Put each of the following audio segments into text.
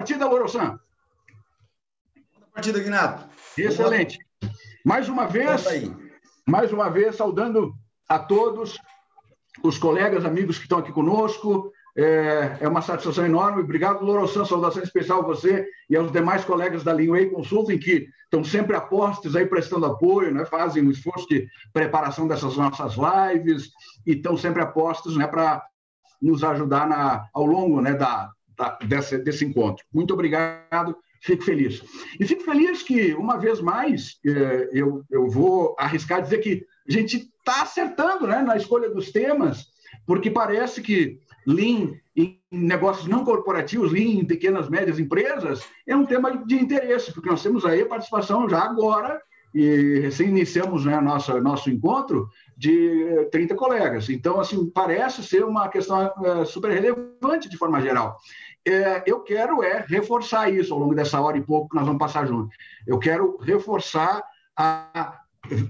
partida, Loro-san? Partida, Ignato. Excelente. Mais uma vez, saudando a todos os colegas, amigos que estão aqui conosco. É uma satisfação enorme. Obrigado, Loro-san. Saudação especial a você e aos demais colegas da Leanway Consulting, que estão sempre a postos aí, prestando apoio, né? Fazem um esforço de preparação dessas nossas lives e estão sempre a postos, né, para nos ajudar ao longo, né, desse encontro. Muito obrigado. Fico feliz. E fico feliz que, uma vez mais, eu vou arriscar dizer que a gente está acertando, né, na escolha dos temas, porque parece que Lean em negócios não corporativos, Lean em pequenas e médias empresas, é um tema de interesse, porque nós temos aí a participação já agora, e recém iniciamos, né, nosso encontro, de 30 colegas. Então, assim, parece ser uma questão super relevante de forma geral. Eu quero reforçar isso ao longo dessa hora e pouco que nós vamos passar juntos. Eu quero reforçar a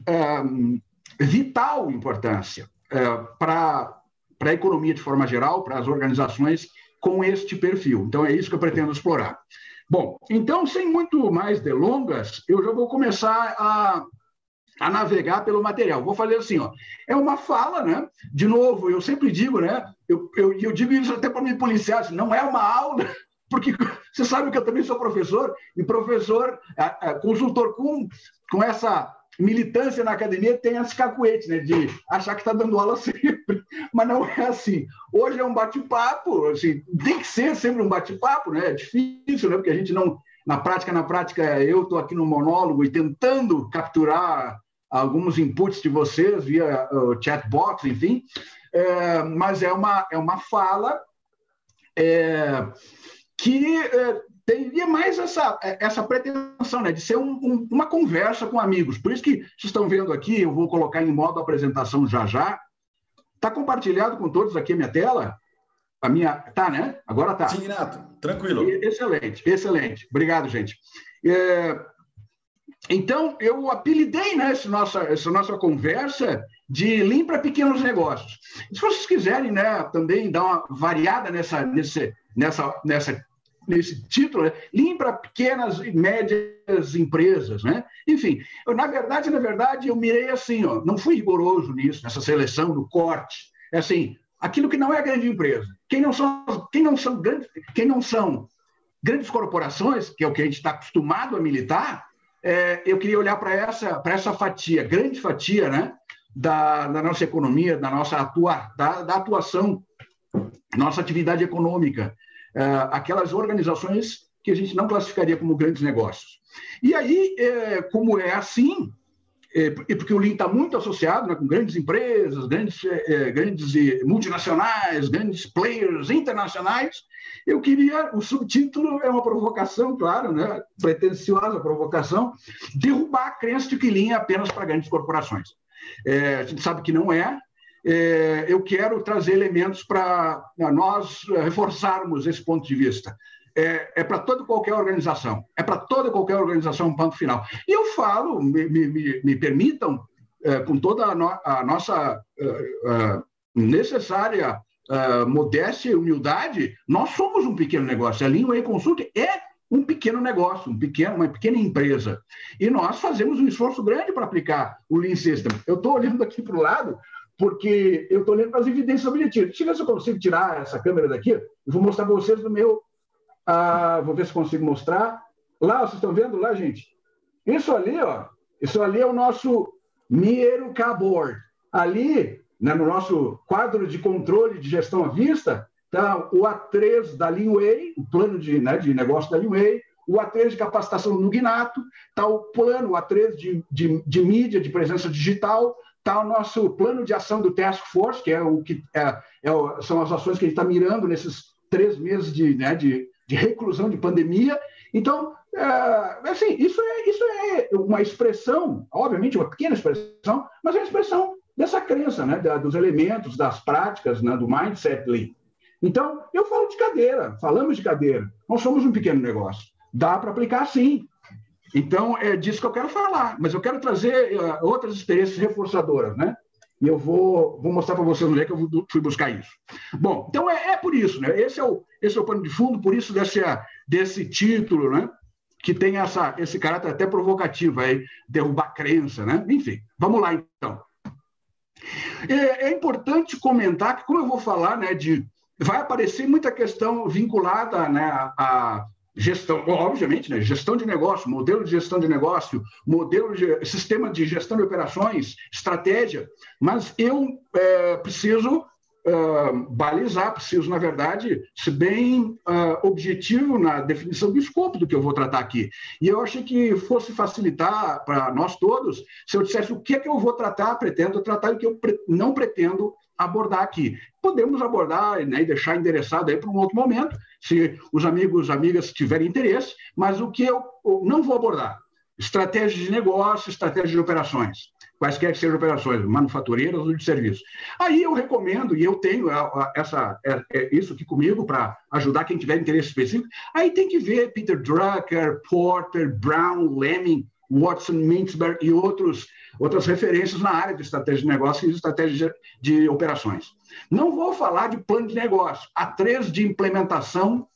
vital importância para a economia de forma geral, para as organizações com este perfil. Então, é isso que eu pretendo explorar. Bom, então, sem muito mais delongas, eu já vou começar a navegar pelo material. Vou fazer assim, ó, é uma fala, né? De novo, eu sempre digo, né? Eu digo isso até para me policiar, assim, não é uma aula, porque você sabe que eu também sou professor, e professor, consultor com essa militância na academia tem esse cacuete, né? De achar que está dando aula sempre, mas não é assim. Hoje é um bate-papo, assim, tem que ser sempre um bate-papo, né? É difícil, né? Porque a gente não... Na prática, eu estou aqui no monólogo e tentando capturar alguns inputs de vocês via o chatbox, enfim, mas é uma fala que teria mais essa pretensão, né, de ser uma conversa com amigos. Por isso que vocês estão vendo aqui, eu vou colocar em modo apresentação já. Está compartilhado com todos aqui a minha tela? A minha... Tá, né? Agora tá. Sim, Renato. Tranquilo. Excelente. Obrigado, gente. Então, eu apelidei, né, essa nossa conversa de Lean para pequenos negócios. Se vocês quiserem, né, também dar uma variada nesse título, né, Lean para pequenas e médias empresas, né? Enfim, na verdade, eu mirei assim, ó, não fui rigoroso nisso, nessa seleção do corte. É assim, aquilo que não é grande empresa, quem não são grandes corporações, que é o que a gente está acostumado a militar. Eu queria olhar para essa fatia, grande fatia, né, da nossa economia, da nossa atuação, nossa atividade econômica, aquelas organizações que a gente não classificaria como grandes negócios. E aí, como é assim, porque o Lean está muito associado, né, com grandes empresas, grandes multinacionais, grandes players internacionais, eu queria, o subtítulo é uma provocação, claro, né, pretensiosa provocação, derrubar a crença de que Lean é apenas para grandes corporações. A gente sabe que não é. Eu quero trazer elementos para nós reforçarmos esse ponto de vista. Para toda e qualquer organização. É para toda e qualquer organização, ponto final. E eu falo, me permitam, com toda a nossa necessária modéstia e humildade, nós somos um pequeno negócio. A Leanway Consulting é um pequeno negócio, uma pequena empresa. E nós fazemos um esforço grande para aplicar o Lean System. Eu estou olhando aqui para o lado, porque eu estou olhando para as evidências objetivas. Deixa eu ver se eu consigo tirar essa câmera daqui. Eu vou mostrar para vocês no meu... vou ver se consigo mostrar. Lá, vocês estão vendo lá, gente? Isso ali é o nosso Mieru Board. Ali, né, no nosso quadro de controle de gestão à vista, está o A3 da Leanway, o plano de negócio da Leanway, o A3 de capacitação no Ignato, está o plano, o A3 de mídia, de presença digital, está o nosso plano de ação do Task Force, que são as ações que a gente está mirando nesses 3 meses de reclusão de pandemia. Então, assim, isso é uma expressão, obviamente uma pequena expressão, mas é uma expressão dessa crença, né, dos elementos, das práticas, né, do mindset Lean. Então, eu falo de cadeira, falamos de cadeira. Nós somos um pequeno negócio. Dá para aplicar sim. Então, é disso que eu quero falar, mas eu quero trazer outras experiências reforçadoras, né? E eu vou mostrar para vocês onde é que eu fui buscar isso. Bom, então é por isso, né? Esse é o pano de fundo, por isso desse título, né? Que tem esse caráter até provocativo, aí, derrubar crença, né? Enfim, vamos lá então. É importante comentar que, como eu vou falar, né, vai aparecer muita questão vinculada, né, à gestão, obviamente, né, gestão de negócio, modelo de gestão de negócio, sistema de gestão de operações, estratégia, mas eu preciso balizar, preciso, na verdade, ser bem objetivo na definição do escopo do que eu vou tratar aqui. E eu achei que fosse facilitar para nós todos se eu dissesse o que é que eu vou tratar, pretendo tratar e o que eu não pretendo abordar aqui. Podemos abordar, né, e deixar endereçado aí para um outro momento, se os amigos, amigas tiverem interesse, mas o que eu não vou abordar? Estratégia de negócio, estratégia de operações. Quaisquer que sejam operações, manufatureiras ou de serviço. Aí eu recomendo, e eu tenho isso aqui comigo para ajudar quem tiver interesse específico, aí tem que ver Peter Drucker, Porter, Brown, Lemming, Watson, Mintzberg e outras referências na área de estratégia de negócio e estratégia de operações. Não vou falar de plano de negócio, há 3 de implementação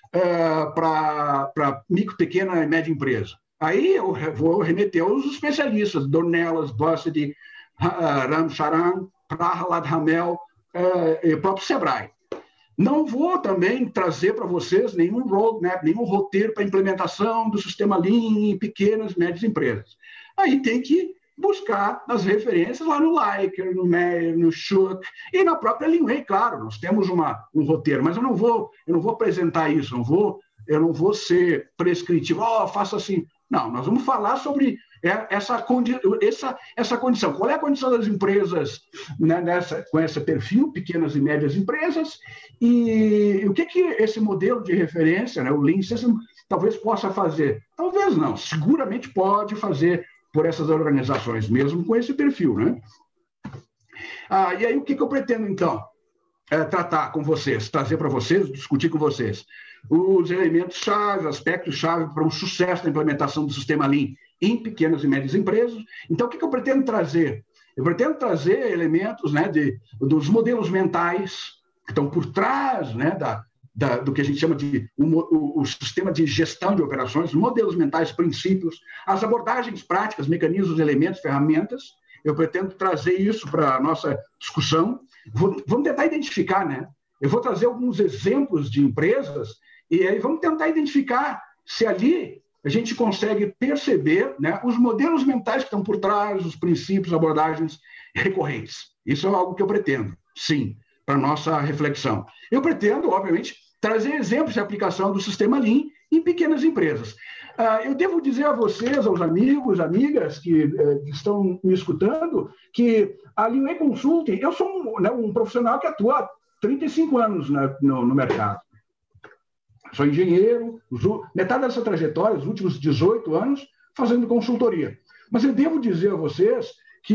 para micro, pequena e média empresa. Aí eu vou remeter aos especialistas, Dornelas, Bossedy, Ram Charan, Prahalad Hamel e o próprio Sebrae. Não vou também trazer para vocês nenhum roadmap, nenhum roteiro para implementação do sistema Lean em pequenas e médias empresas. Aí tem que buscar as referências lá no Leiker, no Meyer, no Schuck e na própria Leanway, claro, nós temos um roteiro, mas eu não vou apresentar isso, eu não vou ser prescritivo, faça assim. Não, nós vamos falar sobre essa condição. Qual é a condição das empresas, né, com esse perfil, pequenas e médias empresas, e o que esse modelo de referência, né, o Lean System, talvez possa fazer? Talvez não, seguramente pode fazer por essas organizações, mesmo com esse perfil, né? E aí o que eu pretendo, então? Tratar com vocês, trazer para vocês, discutir com vocês os elementos-chave, aspectos-chave para o sucesso da implementação do sistema Lean em pequenas e médias empresas. Então, o que eu pretendo trazer? Eu pretendo trazer elementos, né, dos modelos mentais que estão por trás, né, do que a gente chama de o sistema de gestão de operações, modelos mentais, princípios, as abordagens práticas, mecanismos, elementos, ferramentas. Eu pretendo trazer isso para a nossa discussão. Vamos tentar identificar, né? Eu vou trazer alguns exemplos de empresas e aí vamos tentar identificar se ali a gente consegue perceber, né, os modelos mentais que estão por trás, os princípios, abordagens recorrentes. Isso é algo que eu pretendo, sim, para a nossa reflexão. Eu pretendo, obviamente, trazer exemplos de aplicação do sistema Lean em pequenas empresas. Eu devo dizer a vocês, aos amigos, amigas que estão me escutando, que a Leanway Consulting, eu sou um profissional que atua há 35 anos no mercado. Sou engenheiro, metade dessa trajetória, os últimos 18 anos, fazendo consultoria. Mas eu devo dizer a vocês que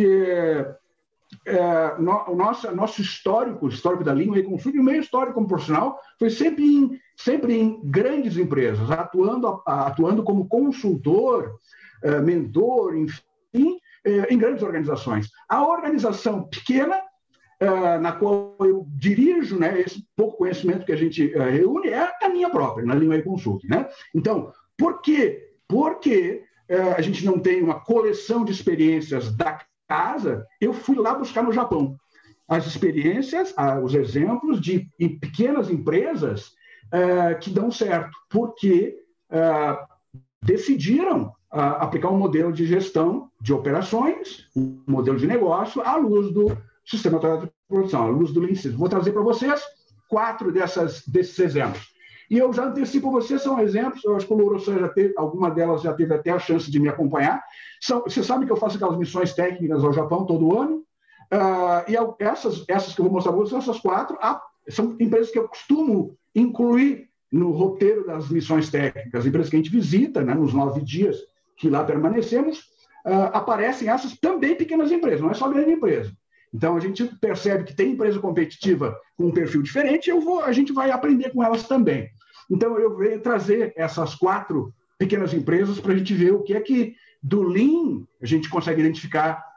o nosso histórico da Leanway Consulting, o meu histórico como profissional, foi sempre em grandes empresas, atuando como consultor, mentor, enfim, em grandes organizações. A organização pequena, na qual eu dirijo, né, esse pouco conhecimento que a gente reúne, é a minha própria, na Leanway Consulting, né? Então, por quê? Porque a gente não tem uma coleção de experiências da casa, eu fui lá buscar no Japão as experiências, os exemplos de pequenas empresas que dão certo, porque decidiram aplicar um modelo de gestão de operações, um modelo de negócio à luz do sistema de produção, à luz do Lean System. Vou trazer para vocês 4 desses exemplos. E eu já antecipo vocês, são exemplos, eu acho que o Lourosan alguma delas já teve até a chance de me acompanhar. Você sabe que eu faço aquelas missões técnicas ao Japão todo ano, e essas que eu vou mostrar para vocês, essas 4, são empresas que eu costumo incluir no roteiro das missões técnicas, empresas que a gente visita, né, nos 9 dias que lá permanecemos, aparecem essas também pequenas empresas, não é só grande empresa. Então, a gente percebe que tem empresa competitiva com um perfil diferente, a gente vai aprender com elas também. Então, eu venho trazer essas 4 pequenas empresas para a gente ver o que é que do Lean a gente consegue identificar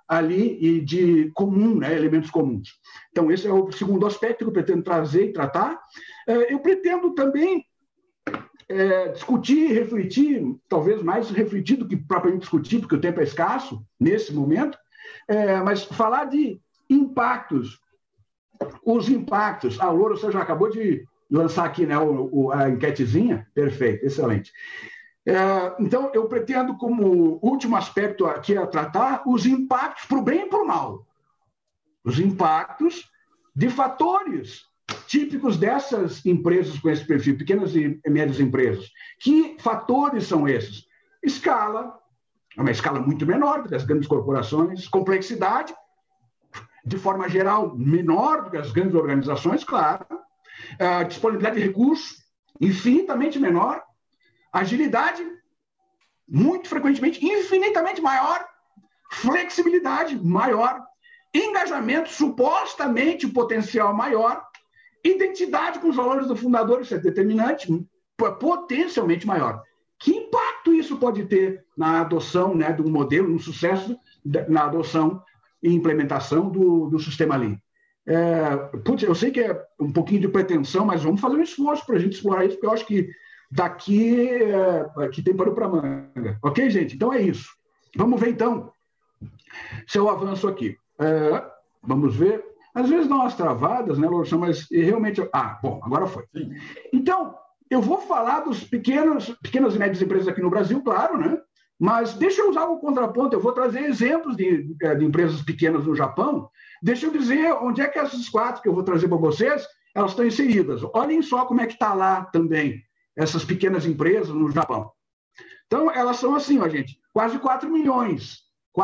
ali e de comum, né, elementos comuns. Então, esse é o segundo aspecto que eu pretendo trazer e tratar. Eu pretendo também discutir, refletir, talvez mais refletir do que propriamente discutir, porque o tempo é escasso nesse momento, mas falar de impactos. Os impactos. A Loura, você já acabou de lançar aqui, né, a enquetezinha? Perfeito, excelente. Então, eu pretendo, como último aspecto aqui a tratar, os impactos para o bem e para o mal. Os impactos de fatores típicos dessas empresas com esse perfil, pequenas e médias empresas. Que fatores são esses? Escala, é uma escala muito menor do que as grandes corporações, complexidade, de forma geral, menor do que as grandes organizações, claro, disponibilidade de recursos, infinitamente menor, agilidade, muito frequentemente, infinitamente maior, flexibilidade maior, engajamento, supostamente potencial maior, identidade com os valores do fundador, isso é determinante, potencialmente maior. Que impacto isso pode ter na adoção, né, do modelo, no sucesso na adoção e implementação do sistema Lean? Eu sei que é um pouquinho de pretensão, mas vamos fazer um esforço para a gente explorar isso, porque eu acho que daqui tem pano para manga. Ok, gente? Então é isso. Vamos ver, então, se eu avanço aqui. Vamos ver. Às vezes dá umas travadas, né, Lorção, mas realmente... bom, agora foi. Sim. Então, eu vou falar dos pequenas e médias empresas aqui no Brasil, claro, né? Mas deixa eu usar o contraponto, eu vou trazer exemplos de empresas pequenas no Japão. Deixa eu dizer onde é que essas 4 que eu vou trazer para vocês, elas estão inseridas. Olhem só como é que está lá também, essas pequenas empresas no Japão. Então, elas são assim, ó, gente, quase 4 milhões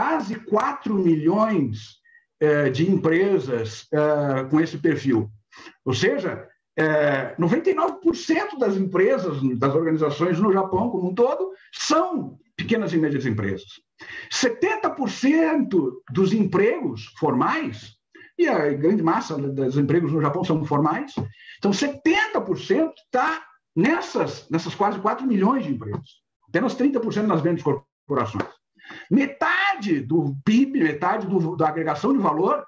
de empresas com esse perfil. Ou seja, 99% das empresas, das organizações no Japão como um todo, são pequenas e médias empresas. 70% dos empregos formais, e a grande massa dos empregos no Japão são formais, então 70% está nessas quase 4 milhões de empregos. Apenas 30% nas grandes corporações. Metade do PIB, metade da agregação de valor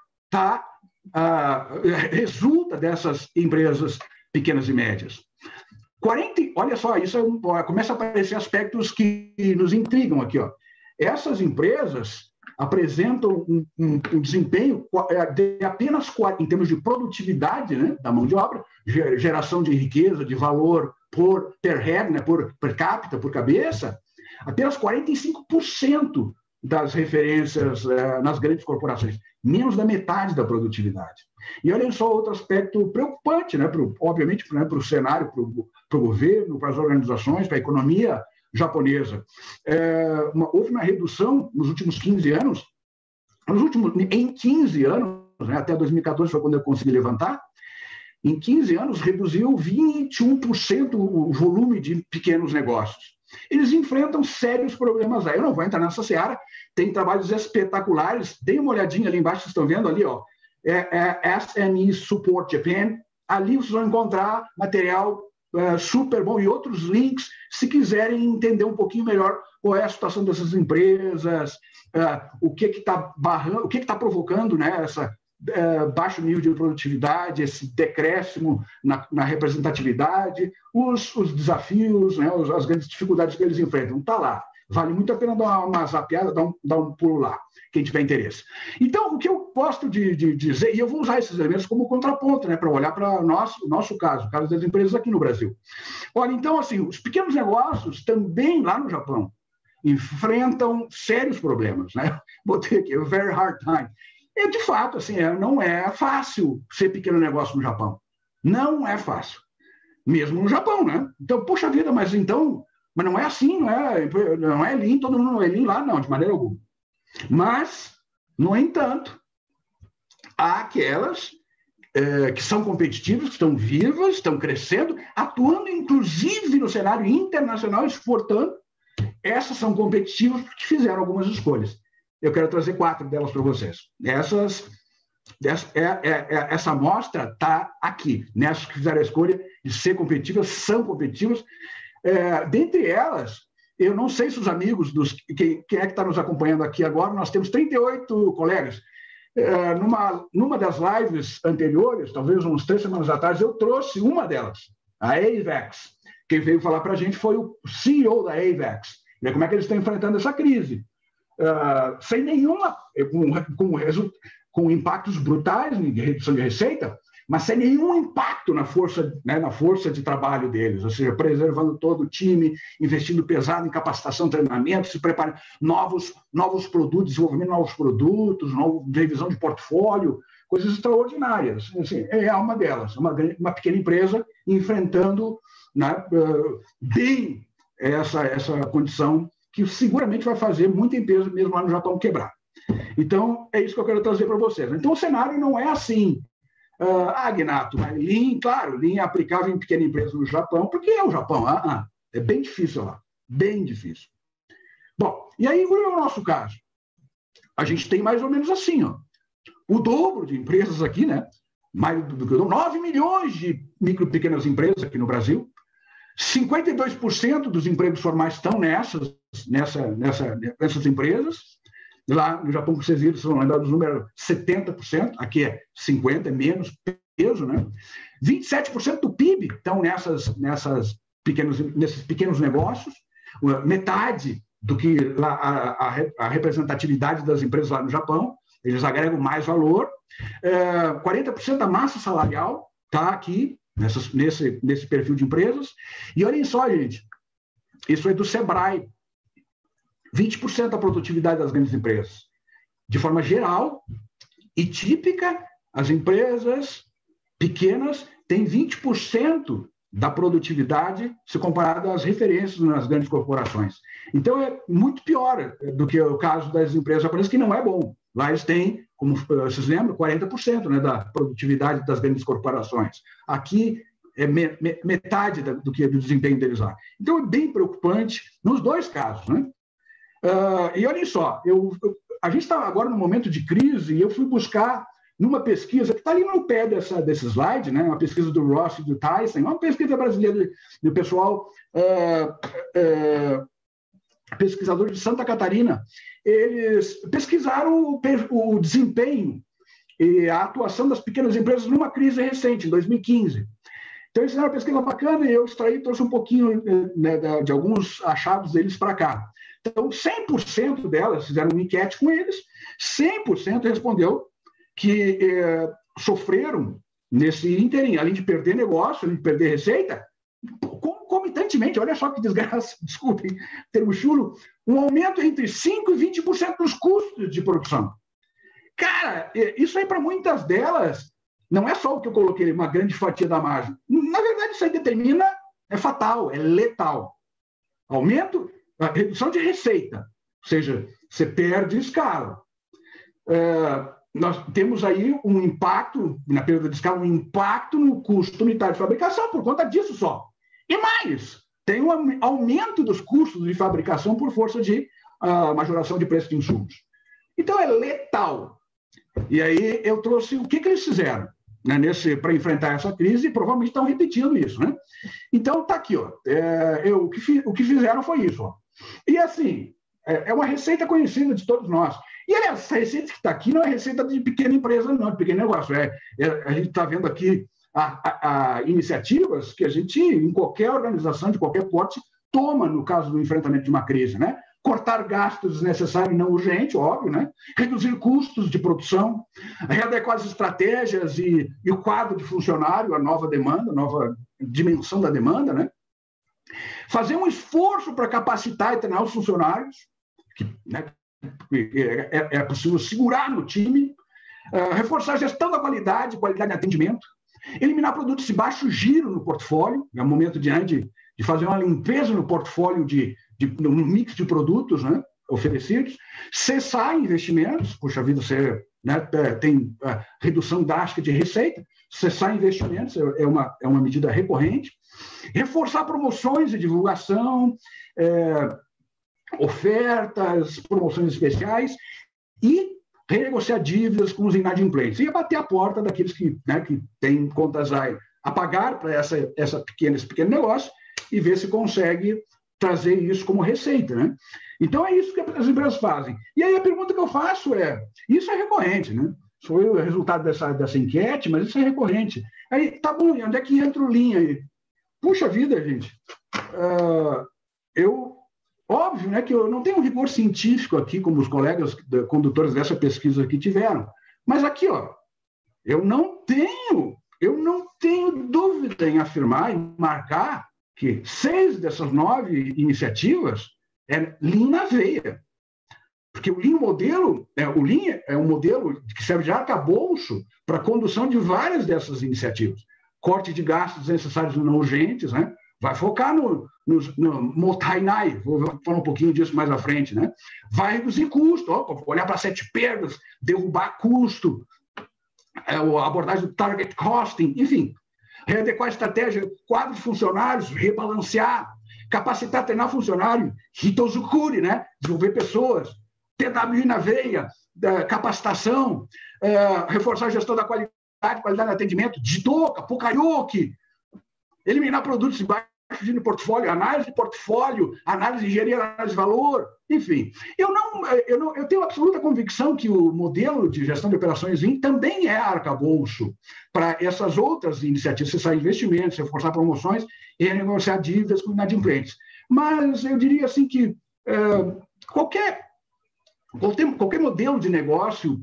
resulta dessas empresas pequenas e médias. Olha só, isso começa a aparecer aspectos que nos intrigam aqui. Ó. Essas empresas apresentam um desempenho de apenas, em termos de produtividade, né, da mão de obra, geração de riqueza, de valor per head, né, per capita, por cabeça, apenas 45% das referências nas grandes corporações, menos da metade da produtividade. E olhem só outro aspecto preocupante, né, obviamente, né, para o cenário, para o governo, para as organizações, para a economia japonesa. Houve uma redução nos últimos 15 anos, em 15 anos, né, até 2014 foi quando eu consegui levantar, em 15 anos reduziu 21% o volume de pequenos negócios. Eles enfrentam sérios problemas aí. Eu não vou entrar nessa seara, tem trabalhos espetaculares. Deem uma olhadinha ali embaixo, vocês estão vendo ali, ó. SME Support Japan. Ali vocês vão encontrar material super bom e outros links, se quiserem entender um pouquinho melhor qual é a situação dessas empresas, o que está barrando, o que está provocando, né, essa baixo nível de produtividade, esse decréscimo na representatividade, os desafios, né, as grandes dificuldades que eles enfrentam. Está lá. Vale muito a pena dar uma zapeada, dar um pulo lá, quem tiver interesse. Então, o que eu gosto de dizer, e eu vou usar esses elementos como contraponto, né, para olhar para o nosso caso, o caso das empresas aqui no Brasil. Olha, então, assim, os pequenos negócios também lá no Japão enfrentam sérios problemas, né? Botei aqui, a very hard time. E, de fato, assim, não é fácil ser pequeno negócio no Japão. Não é fácil. Mesmo no Japão, né? Então, poxa vida, mas não é assim, não é Lean, todo mundo não é Lean lá, não, de maneira alguma. Mas, no entanto, há aquelas que são competitivas, que estão vivas, estão crescendo, atuando inclusive no cenário internacional, exportando. Essas são competitivas porque fizeram algumas escolhas. Eu quero trazer 4 delas para vocês. Essa amostra está aqui. Nessas que fizeram a escolha de ser competitivas, são competitivas. Dentre elas, Eu não sei se os amigos, quem é que está nos acompanhando aqui agora, nós temos 38 colegas. Numa das lives anteriores, talvez uns 3 semanas atrás, eu trouxe uma delas, a AVEX. Quem veio falar para a gente foi o CEO da AVEX. E como é que eles estão enfrentando essa crise? Sem nenhuma, com impactos brutais de redução de receita, mas sem nenhum impacto na força, né, na força de trabalho deles, ou seja, preservando todo o time, investindo pesado em capacitação, treinamento, se preparando novos produtos, desenvolvimento de novos produtos, revisão de portfólio, coisas extraordinárias. Assim, é uma delas, uma pequena empresa enfrentando, né, bem essa condição que seguramente vai fazer muita empresa mesmo lá no Japão quebrar. Então, é isso que eu quero trazer para vocês. Então, o cenário não é assim. Gnato, Lean, claro, Lean é aplicável em pequena empresa no Japão, porque é o Japão, é bem difícil lá, bem difícil. Bom, e aí o nosso caso? A gente tem mais ou menos assim, ó, o dobro de empresas aqui, né? Mais do que 9 milhões de micro e pequenas empresas aqui no Brasil, 52% dos empregos formais estão nessas empresas. Lá no Japão, que vocês viram, vocês vão lembrar dos números, 70%, aqui é 50%, é menos peso, né? 27% do PIB estão nesses pequenos negócios, metade do que lá, a representatividade das empresas lá no Japão, eles agregam mais valor, 40% da massa salarial está aqui, nesse perfil de empresas, e olhem só, gente, isso é do Sebrae, 20% da produtividade das grandes empresas. De forma geral e típica, as empresas pequenas têm 20% da produtividade se comparado às referências nas grandes corporações. Então, é muito pior do que o caso das empresas japonesas, que não é bom. Lá eles têm, como vocês lembram, 40%, né, da produtividade das grandes corporações. Aqui é metade do desempenho deles lá. Então, é bem preocupante nos dois casos, né? E olhem só, a gente está agora num momento de crise e eu fui buscar numa pesquisa que está ali no pé desse slide, né, uma pesquisa do Ross e do Tyson, uma pesquisa brasileira do pessoal pesquisador de Santa Catarina. Eles pesquisaram o desempenho e a atuação das pequenas empresas numa crise recente, em 2015. Então, eles fizeram uma pesquisa bacana e eu trouxe um pouquinho, né, de alguns achados deles para cá. Então, 100% delas fizeram uma enquete com eles, 100% respondeu que sofreram nesse ínterim, além de perder negócio, além de perder receita, concomitantemente, olha só que desgraça, desculpem, termo chulo, um aumento entre 5% e 20% dos custos de produção. Cara, isso aí para muitas delas, não é só o que eu coloquei, uma grande fatia da margem. Na verdade, isso aí determina, é fatal, é letal. Aumento, a redução de receita, ou seja, você perde escala. Nós temos aí um impacto, na perda de escala, um impacto no custo unitário de fabricação por conta disso só. E mais, tem um aumento dos custos de fabricação por força de majoração de preço de insumos. Então, é letal. E aí eu trouxe o que eles fizeram, né, para enfrentar essa crise, e provavelmente estão repetindo isso, né? Então, está aqui, ó, o que fizeram foi isso, ó. E assim, é uma receita conhecida de todos nós. E aliás, essa receita que está aqui não é receita de pequena empresa, não, de pequeno negócio. A gente está vendo aqui iniciativas que a gente, em qualquer organização, de qualquer porte, toma no caso do enfrentamento de uma crise, né? Cortar gastos desnecessários e não urgentes, óbvio, né? Reduzir custos de produção, readequar as estratégias e o quadro de funcionário, a nova demanda, a nova dimensão da demanda, né? Fazer um esforço para capacitar e treinar os funcionários, né? É possível segurar no time, reforçar a gestão da qualidade de atendimento, eliminar produtos de baixo giro no portfólio, é o momento de fazer uma limpeza no portfólio no mix de produtos, né, oferecidos, cessar investimentos, puxa vida, você, né, tem redução drástica de receita, cessar investimentos é uma medida recorrente, reforçar promoções e divulgação, ofertas, promoções especiais e renegociar dívidas com os inadimplentes e bater a porta daqueles que têm contas a pagar para esse pequeno negócio e ver se consegue trazer isso como receita, né? Então, é isso que as empresas fazem. E aí a pergunta que eu faço é, isso é recorrente, né? Foi o resultado dessa enquete, mas isso é recorrente. Aí, tá bom, e onde é que entra o Lean aí? Puxa vida, gente. Óbvio, né, que eu não tenho um rigor científico aqui, como os colegas condutores dessa pesquisa aqui tiveram. Mas aqui, ó, eu não tenho dúvida em afirmar e marcar que 6 dessas 9 iniciativas é Lean na veia. Porque o Lean é um modelo que serve de arcabouço para a condução de várias dessas iniciativas. Corte de gastos necessários não urgentes, né? Vai focar no Motainai, vou falar um pouquinho disso mais à frente, né? Vai reduzir custo, olhar para 7 perdas, derrubar custo, a abordagem do target costing, enfim, readequar a estratégia, quadro de funcionários, rebalancear, capacitar, treinar funcionário, Hitozukuri, né? Desenvolver pessoas, TWI na veia, capacitação, reforçar a gestão da qualidade do atendimento, Jitoka, Pokayoki, eliminar produtos de baixo de portfólio, análise de portfólio, análise de engenharia, análise de valor, enfim. Eu tenho absoluta convicção que o modelo de gestão de operações Lean também é arcabouço para essas outras iniciativas, cessar investimentos, reforçar promoções e renegociar dívidas com inadimplentes. Mas eu diria assim que qualquer modelo de negócio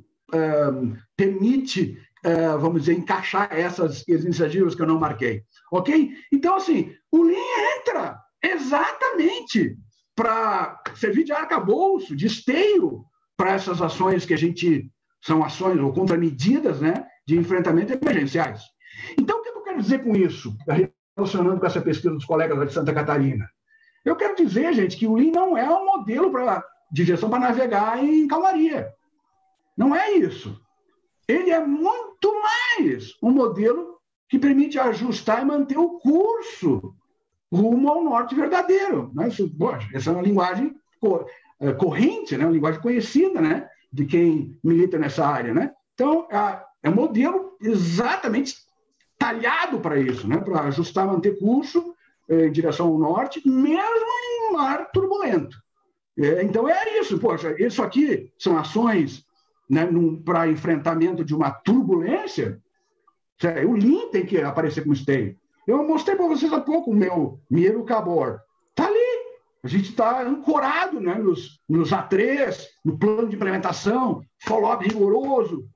permite, vamos dizer, encaixar essas iniciativas que eu não marquei. Ok? Então, assim, o Lean entra exatamente para servir de arcabouço, de esteio para essas ações que são ações ou contramedidas, né, de enfrentamento emergenciais. Então, o que eu quero dizer com isso, relacionando com essa pesquisa dos colegas lá de Santa Catarina? Eu quero dizer, gente, que o Lean não é um modelo de gestão para navegar em calmaria. Não é isso. Ele é muito mais um modelo que permite ajustar e manter o curso rumo ao norte verdadeiro. Né? Essa é uma linguagem corrente, né? Uma linguagem conhecida, né? De quem milita nessa área. Né? Então, é um modelo exatamente talhado para isso, né? Para ajustar, manter curso em direção ao norte, mesmo em um mar turbulento. Então, é isso. Poxa, isso aqui são ações, né, para enfrentamento de uma turbulência. O Lean tem que aparecer como esteio. Eu mostrei para vocês há pouco o meu Miero Cabor. Está ali. A gente está ancorado, né, nos A3, no plano de implementação, follow-up rigoroso.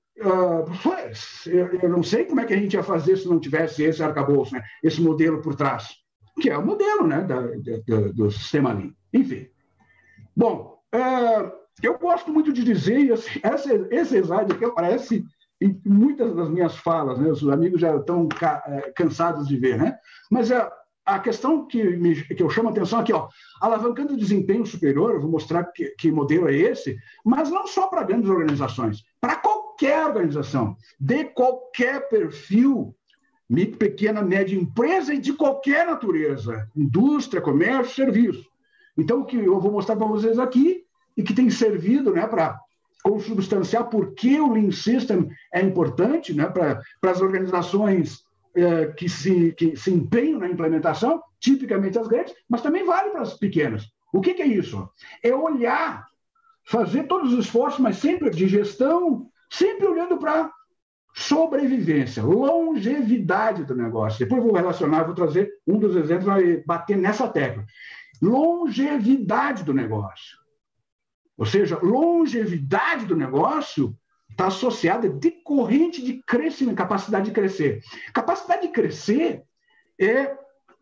Eu não sei como é que a gente ia fazer se não tivesse esse arcabouço, né, esse modelo por trás, que é o modelo, né, do sistema Lean. Enfim. Bom, eu gosto muito de dizer, esse slide aqui aparece em muitas das minhas falas, né? Os amigos já estão cansados de ver, né? Mas a questão que eu chamo a atenção aqui, ó, alavancando o desempenho superior, eu vou mostrar que modelo é esse, mas não só para grandes organizações, para qualquer organização, de qualquer perfil, micro, pequena, média empresa e de qualquer natureza, indústria, comércio, serviço. Então, o que eu vou mostrar para vocês aqui, e que tem servido, né, para consubstanciar por que o Lean System é importante, né, para as organizações que se empenham na implementação, tipicamente as grandes, mas também vale para as pequenas. O que é isso? É olhar, fazer todos os esforços, mas sempre de gestão, sempre olhando para sobrevivência, longevidade do negócio. Depois vou relacionar, vou trazer um dos exemplos, vai bater nessa tecla. Longevidade do negócio. Ou seja, longevidade do negócio está associada a decorrente de crescimento, capacidade de crescer. Capacidade de crescer é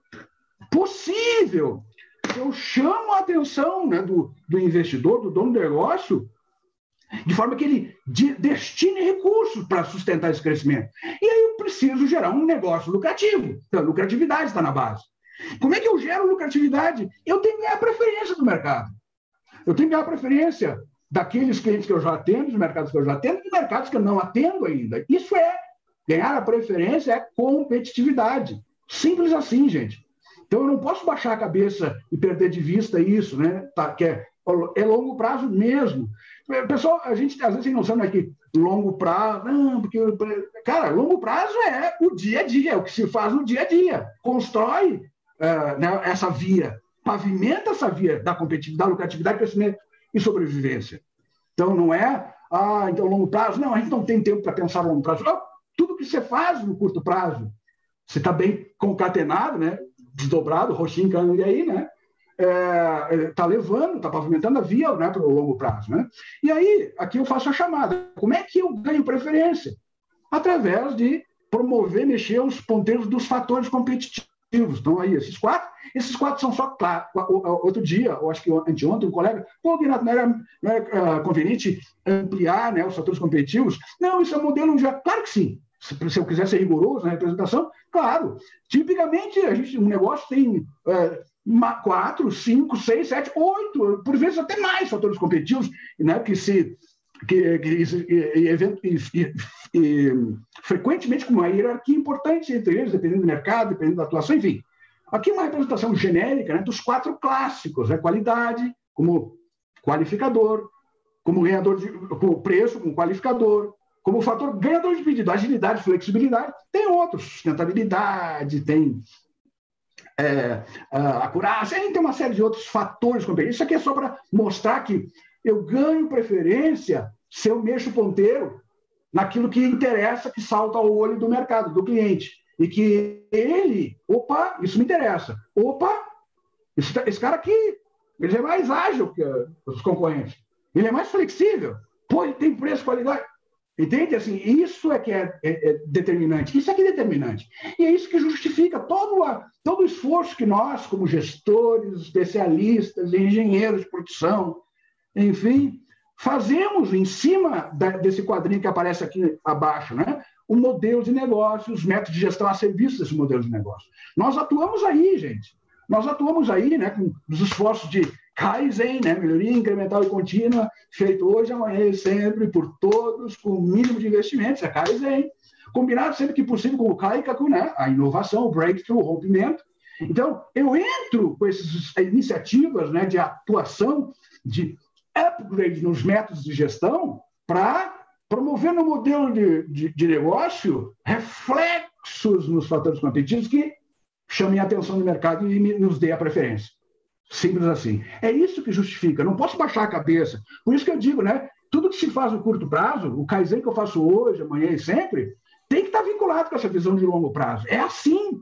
possível. Eu chamo a atenção, né, do investidor, do dono do negócio, de forma que ele destine recursos para sustentar esse crescimento. E aí eu preciso gerar um negócio lucrativo. Então, a lucratividade está na base. Como é que eu gero lucratividade? Eu tenho que ganhar a preferência do mercado. Eu tenho que ganhar a preferência daqueles clientes que eu já atendo, dos mercados que eu já atendo, e mercados que eu não atendo ainda. Isso ganhar a preferência é competitividade. Simples assim, gente. Então, eu não posso baixar a cabeça e perder de vista isso, né? Que é longo prazo mesmo. Pessoal, a gente às vezes tem noção, né, que longo prazo... Não, porque... Cara, longo prazo é o dia a dia, é o que se faz no dia a dia. Constrói né, essa via pavimenta essa via da competitividade, da lucratividade, crescimento e sobrevivência. Então, não é, então, longo prazo. Não, a gente não tem tempo para pensar no longo prazo. Não, tudo que você faz no curto prazo, você está bem concatenado, né? Desdobrado, roxinho, caindo aí, né? Está levando, está pavimentando a via, né, para o longo prazo, né? E aí, aqui eu faço a chamada. Como é que eu ganho preferência? Através de promover, mexer os ponteiros dos fatores competitivos. Então, aí, esses quatro são só, claro, outro dia, eu acho que anteontem, um colega, Guinato, não era conveniente ampliar, né, os fatores competitivos? Não, isso é um modelo já, claro que sim. Se eu quiser ser rigoroso na representação, claro. Tipicamente, um negócio tem 4, 5, 6, 7, 8, por vezes até mais fatores competitivos, né, frequentemente com uma hierarquia importante entre eles, dependendo do mercado, dependendo da atuação, enfim. Aqui uma representação genérica, né, dos 4 clássicos, né, qualidade como qualificador, como preço como qualificador, como fator ganhador de pedido, agilidade, flexibilidade. Tem outros, sustentabilidade, tem acurácia, tem uma série de outros fatores. Isso aqui é só para mostrar que eu ganho preferência se eu mexo o ponteiro naquilo que interessa, que salta ao olho do mercado, do cliente. E que opa, isso me interessa. Opa, esse cara aqui, ele é mais ágil que os concorrentes. Ele é mais flexível. Pô, ele tem preço, qualidade. Entende? Assim, isso é que é determinante. Isso é que é determinante. E é isso que justifica todo o esforço que nós, como gestores, especialistas, engenheiros de produção, enfim, fazemos em cima desse quadrinho que aparece aqui abaixo, né? O modelo de negócio, os métodos de gestão a serviço desse modelo de negócio. Nós atuamos aí, gente. Nós atuamos aí, né, com os esforços de Kaizen, né, melhoria incremental e contínua, feito hoje, amanhã e sempre, por todos, com o mínimo de investimentos, é Kaizen. Combinado sempre que possível com o Kaikaku, né, a inovação, o breakthrough, o rompimento. Então, eu entro com essas iniciativas, né, de atuação, de upgrade nos métodos de gestão, para promover no modelo de negócio reflexos nos fatores competitivos que chamem a atenção do mercado e nos dê a preferência. Simples assim. É isso que justifica. Não posso baixar a cabeça. Por isso que eu digo, né? Tudo que se faz no curto prazo, o Kaizen que eu faço hoje, amanhã e sempre, tem que estar vinculado com essa visão de longo prazo. É assim.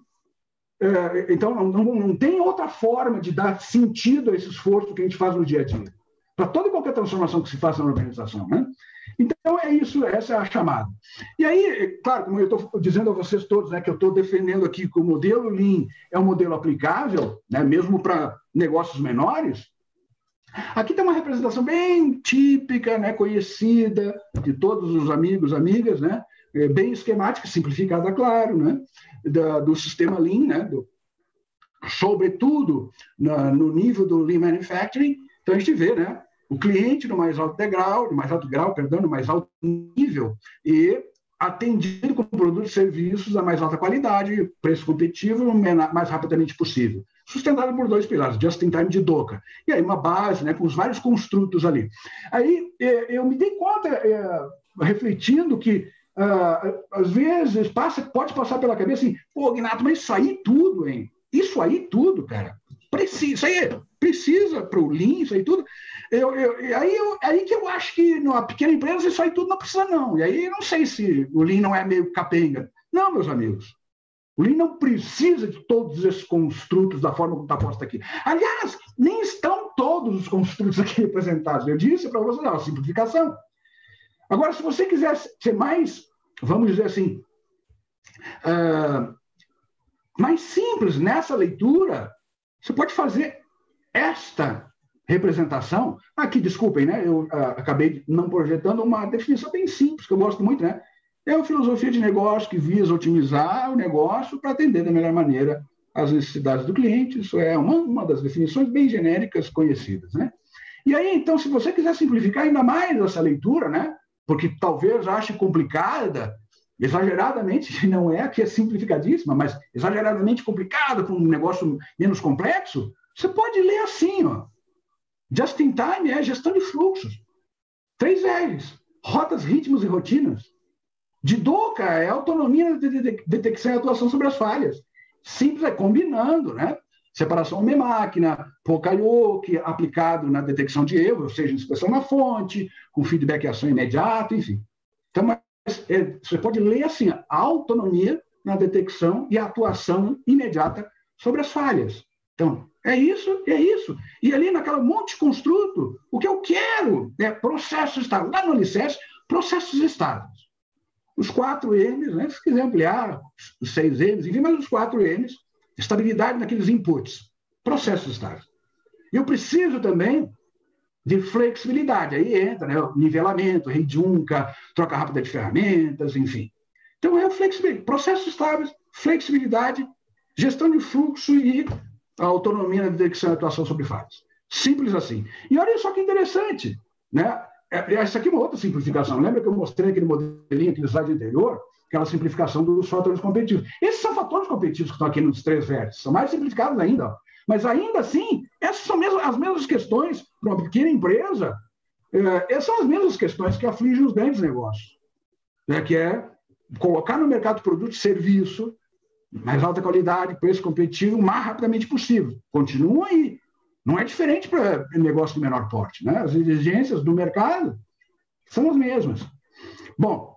Então, não tem outra forma de dar sentido a esse esforço que a gente faz no dia a dia. Para toda e qualquer transformação que se faça na organização, né? Então, é isso, essa é a chamada. E aí, claro, como eu estou dizendo a vocês todos, né, que eu estou defendendo aqui que o modelo Lean é um modelo aplicável, né, mesmo para negócios menores, aqui tem uma representação bem típica, né, conhecida de todos os amigos, amigas, né, bem esquemática, simplificada, claro, né, do sistema Lean, né, sobretudo no nível do Lean Manufacturing. Então, a gente vê, né, o cliente no mais alto no mais alto nível, e atendido com produtos e serviços da mais alta qualidade, preço competitivo, o mais rapidamente possível. Sustentado por 2 pilares, just-in-time de Doka. E aí uma base, né, com os vários construtos ali. Aí eu me dei conta, refletindo, que às vezes pode passar pela cabeça assim, pô, Guinato, mas isso aí tudo, hein? Isso aí tudo, cara. Isso aí precisa para o Lean, isso aí tudo. Aí que eu acho que numa pequena empresa isso aí tudo não precisa, não. E aí eu não sei se o Lean não é meio capenga. Não, meus amigos. O Lean não precisa de todos esses construtos da forma como está posta aqui. Aliás, nem estão todos os construtos aqui representados. Eu disse para vocês, não, simplificação. Agora, se você quiser ser mais, vamos dizer assim, mais simples nessa leitura, você pode fazer esta representação. Aqui, desculpem, né? Eu acabei não projetando uma definição bem simples, que eu gosto muito, né? É uma filosofia de negócio que visa otimizar o negócio para atender da melhor maneira as necessidades do cliente. Isso é uma das definições bem genéricas conhecidas, né? E aí, então, se você quiser simplificar ainda mais essa leitura, né? Porque talvez ache complicada, exageradamente, não é que é simplificadíssima, mas exageradamente complicada, com um negócio menos complexo, você pode ler assim, ó. Just in time é gestão de fluxos. 3 R's. Rotas, ritmos e rotinas. De Doka é autonomia de detecção e atuação sobre as falhas. Simples, é combinando, né? separação homem-máquina, Poka-Yoke, aplicado na detecção de erro, ou seja, inspeção na fonte, com feedback e ação imediata, enfim. Então, você pode ler assim, a autonomia na detecção e a atuação imediata sobre as falhas. Então, é isso. E ali naquela monte de construto, o que eu quero é processos estáveis. Lá no alicerce, processos estáveis. Os 4 M's, né? Se quiser ampliar, os 6 M's, enfim, mas os 4 M's, estabilidade naqueles inputs, processos estáveis. Eu preciso também de flexibilidade. Aí entra, né, nivelamento, Heijunka, troca rápida de ferramentas, enfim. Então, é flexibilidade, processos estáveis, flexibilidade, gestão de fluxo e a autonomia na detecção e atuação sobre falhas. Simples assim. E olha só que interessante, né? Essa aqui é uma outra simplificação. Lembra que eu mostrei aquele modelinho, aquele slide anterior? Aquela simplificação dos fatores competitivos. Esses são fatores competitivos que estão aqui nos 3 vértices. São mais simplificados ainda. Ó. Mas ainda assim, essas são as mesmas questões para uma pequena empresa. Essas são as mesmas questões que afligem os grandes negócios. Né? Que é colocar no mercado produto e serviço mais alta qualidade, preço competitivo, o mais rapidamente possível. Continua aí. Não é diferente para negócio de menor porte. Né? As exigências do mercado são as mesmas. Bom,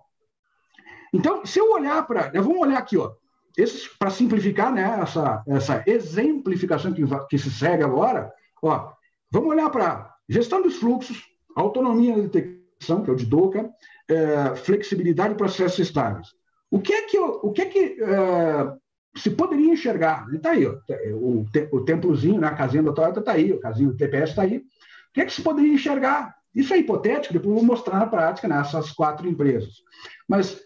então, se eu olhar para... Vamos olhar aqui, ó, para simplificar, né, essa exemplificação que se segue agora. Ó, vamos olhar para gestão dos fluxos, autonomia na detecção, que é o de DOCA, flexibilidade e processos estáveis. O que é que se poderia enxergar? Está aí, ó, o templozinho, né, a casinha da Toyota está aí, o casinho do TPS está aí. O que é que se poderia enxergar? Isso é hipotético, depois eu vou mostrar na prática nessas 4 empresas. Mas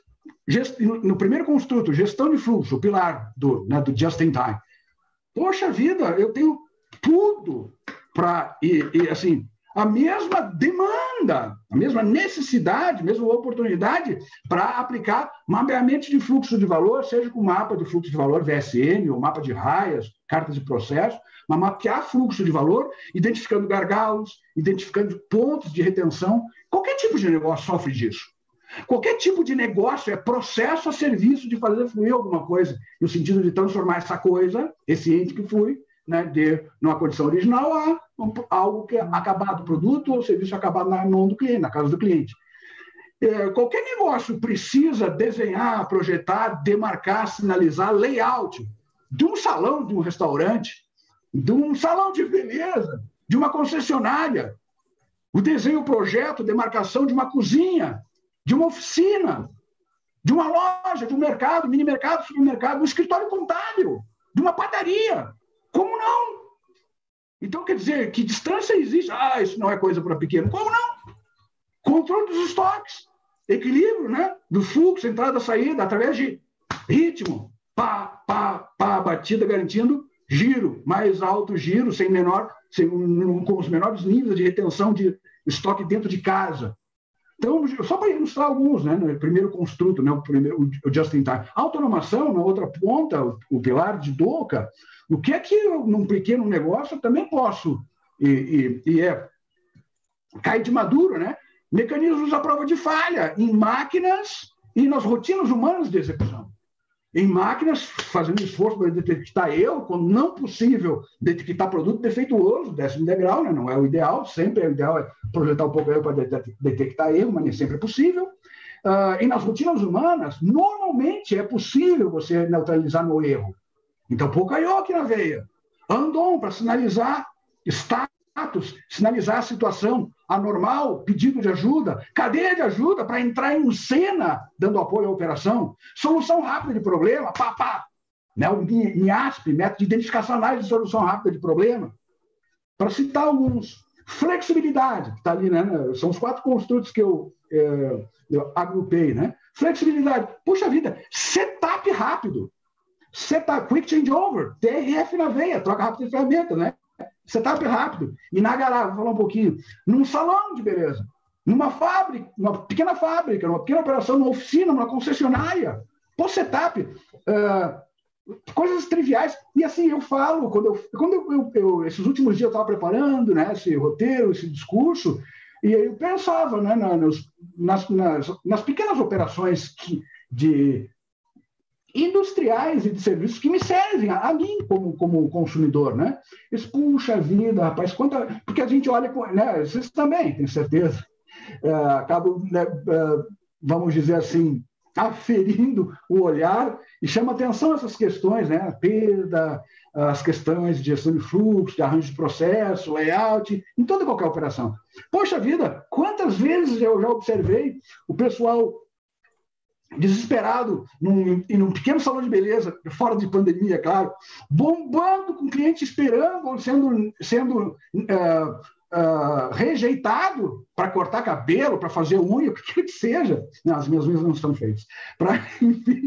no primeiro construto, gestão de fluxo, o pilar do just-in-time. Poxa vida, eu tenho tudo para... assim, a mesma demanda, a mesma necessidade, a mesma oportunidade para aplicar mapeamento de fluxo de valor, seja com mapa de fluxo de valor VSM, ou mapa de raias, cartas de processo, mas mapear fluxo de valor, identificando gargalos, identificando pontos de retenção. Qualquer tipo de negócio sofre disso. Qualquer tipo de negócio é processo a serviço de fazer fluir alguma coisa, no sentido de transformar essa coisa, esse ente que flui, né, de uma condição original a algo que é acabado, produto ou serviço acabado na mão do cliente, na casa do cliente. Qualquer negócio precisa desenhar, projetar, demarcar, sinalizar layout de um salão de um restaurante, de um salão de beleza, de uma concessionária, o desenho, o projeto, demarcação de uma cozinha, de uma oficina, de uma loja, de um mercado, mini mercado, supermercado, um escritório contábil, de uma padaria. Como não? Então, quer dizer, que distância existe? Isso não é coisa para pequeno. Como não? Controle dos estoques, equilíbrio, né, do fluxo, entrada, saída, através de ritmo, batida, garantindo giro, mais alto giro, com os menores níveis de retenção de estoque dentro de casa. Então, só para ilustrar alguns, né? No primeiro construto, né? O just-in-time. A automação, na outra ponta, o pilar de DOCA, o que é que eu, num pequeno negócio, eu também posso cair de maduro, né? Mecanismos à prova de falha em máquinas e nas rotinas humanas de execução. Em máquinas, fazendo esforço para detectar erro, quando não possível detectar produto defeituoso, 10º degrau, né? Não é o ideal, sempre é o ideal é projetar um pouco erro para detectar erro, mas nem sempre é possível. E nas rotinas humanas, normalmente é possível você neutralizar no erro. Então, Poka-Yoke na veia. Andon para sinalizar status, sinalizar a situação anormal, pedido de ajuda, cadeia de ajuda para entrar em cena, dando apoio à operação, solução rápida de problema, né? O MIASP, método de identificação análise de solução rápida de problema, para citar alguns. Flexibilidade, que está ali, né? São os 4 construtos que eu agrupei, né? Flexibilidade, puxa vida, setup rápido, setup, quick changeover, TRF na veia, troca rápida de ferramenta, né? Setup rápido. E na garagem, vou falar um pouquinho, num salão de beleza, numa fábrica, numa pequena fábrica, numa pequena operação, numa oficina, numa concessionária. Pô, setup, coisas triviais. E assim, eu falo, quando eu esses últimos dias eu estava preparando, né, esse roteiro, esse discurso, e eu pensava, né, nas pequenas operações de industriais e de serviços que me servem a mim como consumidor, né? Isso, puxa vida, rapaz, porque a gente olha, né? Vocês também, tenho certeza, acabam, né, vamos dizer assim, aferindo o olhar e chama atenção essas questões, né? A perda, as questões de gestão de fluxo, de arranjo de processo, layout, em toda e qualquer operação. Poxa vida, quantas vezes eu já observei o pessoal desesperado num pequeno salão de beleza, fora de pandemia, claro, bombando com cliente esperando, sendo rejeitado para cortar cabelo, para fazer unha, o que quer que seja. Não, as minhas unhas não estão feitas. Enfim,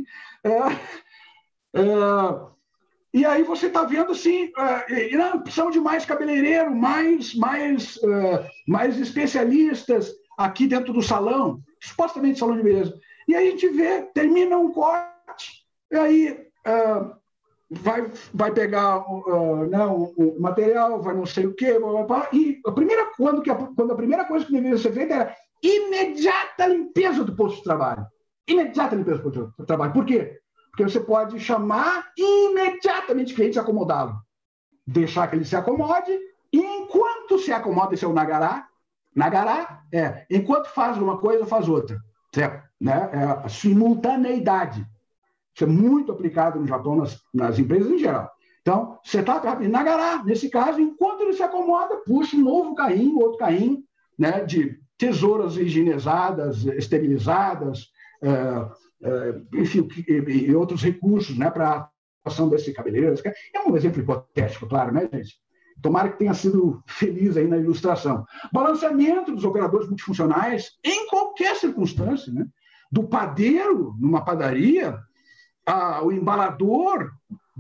e aí você está vendo assim, não, precisamos de mais cabeleireiro, mais especialistas aqui dentro do salão, supostamente salão de beleza. E aí a gente vê, termina um corte, e aí vai pegar o material, vai não sei o quê, blá, blá, blá, e quando a primeira coisa que deveria ser feita era imediata limpeza do posto de trabalho. Imediata limpeza do posto de trabalho. Por quê? Porque você pode chamar imediatamente o cliente e acomodá-lo. Deixar que ele se acomode, e enquanto se acomoda, esse é o nagará. Nagará enquanto faz uma coisa, faz outra. Certo? Né? É a simultaneidade. Isso é muito aplicado no Japão, nas empresas em geral. Então, você está em nagará, nesse caso, enquanto ele se acomoda, puxa um novo carrinho, outro carrinho, né, de tesouras higienizadas, esterilizadas, enfim, e outros recursos, né, para a atuação desse cabeleireiro. É um exemplo hipotético, claro, né, gente? Tomara que tenha sido feliz aí na ilustração. Balanceamento dos operadores multifuncionais em qualquer circunstância, né? Do padeiro numa padaria, o embalador,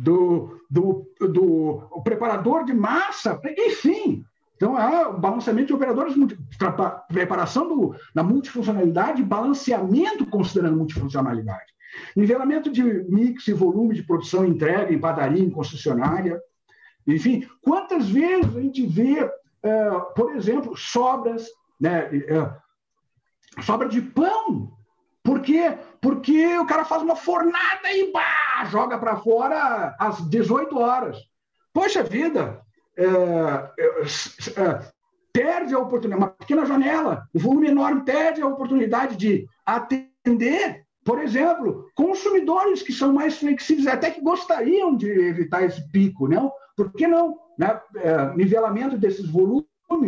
o preparador de massa, enfim. Então, há o balanceamento de operadores, preparação da multifuncionalidade, balanceamento considerando multifuncionalidade. Nivelamento de mix e volume de produção e entrega em padaria, em concessionária. Enfim, quantas vezes a gente vê, por exemplo, sobras, né, sobra de pão. Por quê? Porque o cara faz uma fornada e joga para fora às 18 horas. Poxa vida, perde a oportunidade, uma pequena janela, o volume enorme perde a oportunidade de atender, por exemplo, consumidores que são mais flexíveis, até que gostariam de evitar esse pico, não? Por que não? Né? Nivelamento desses volumes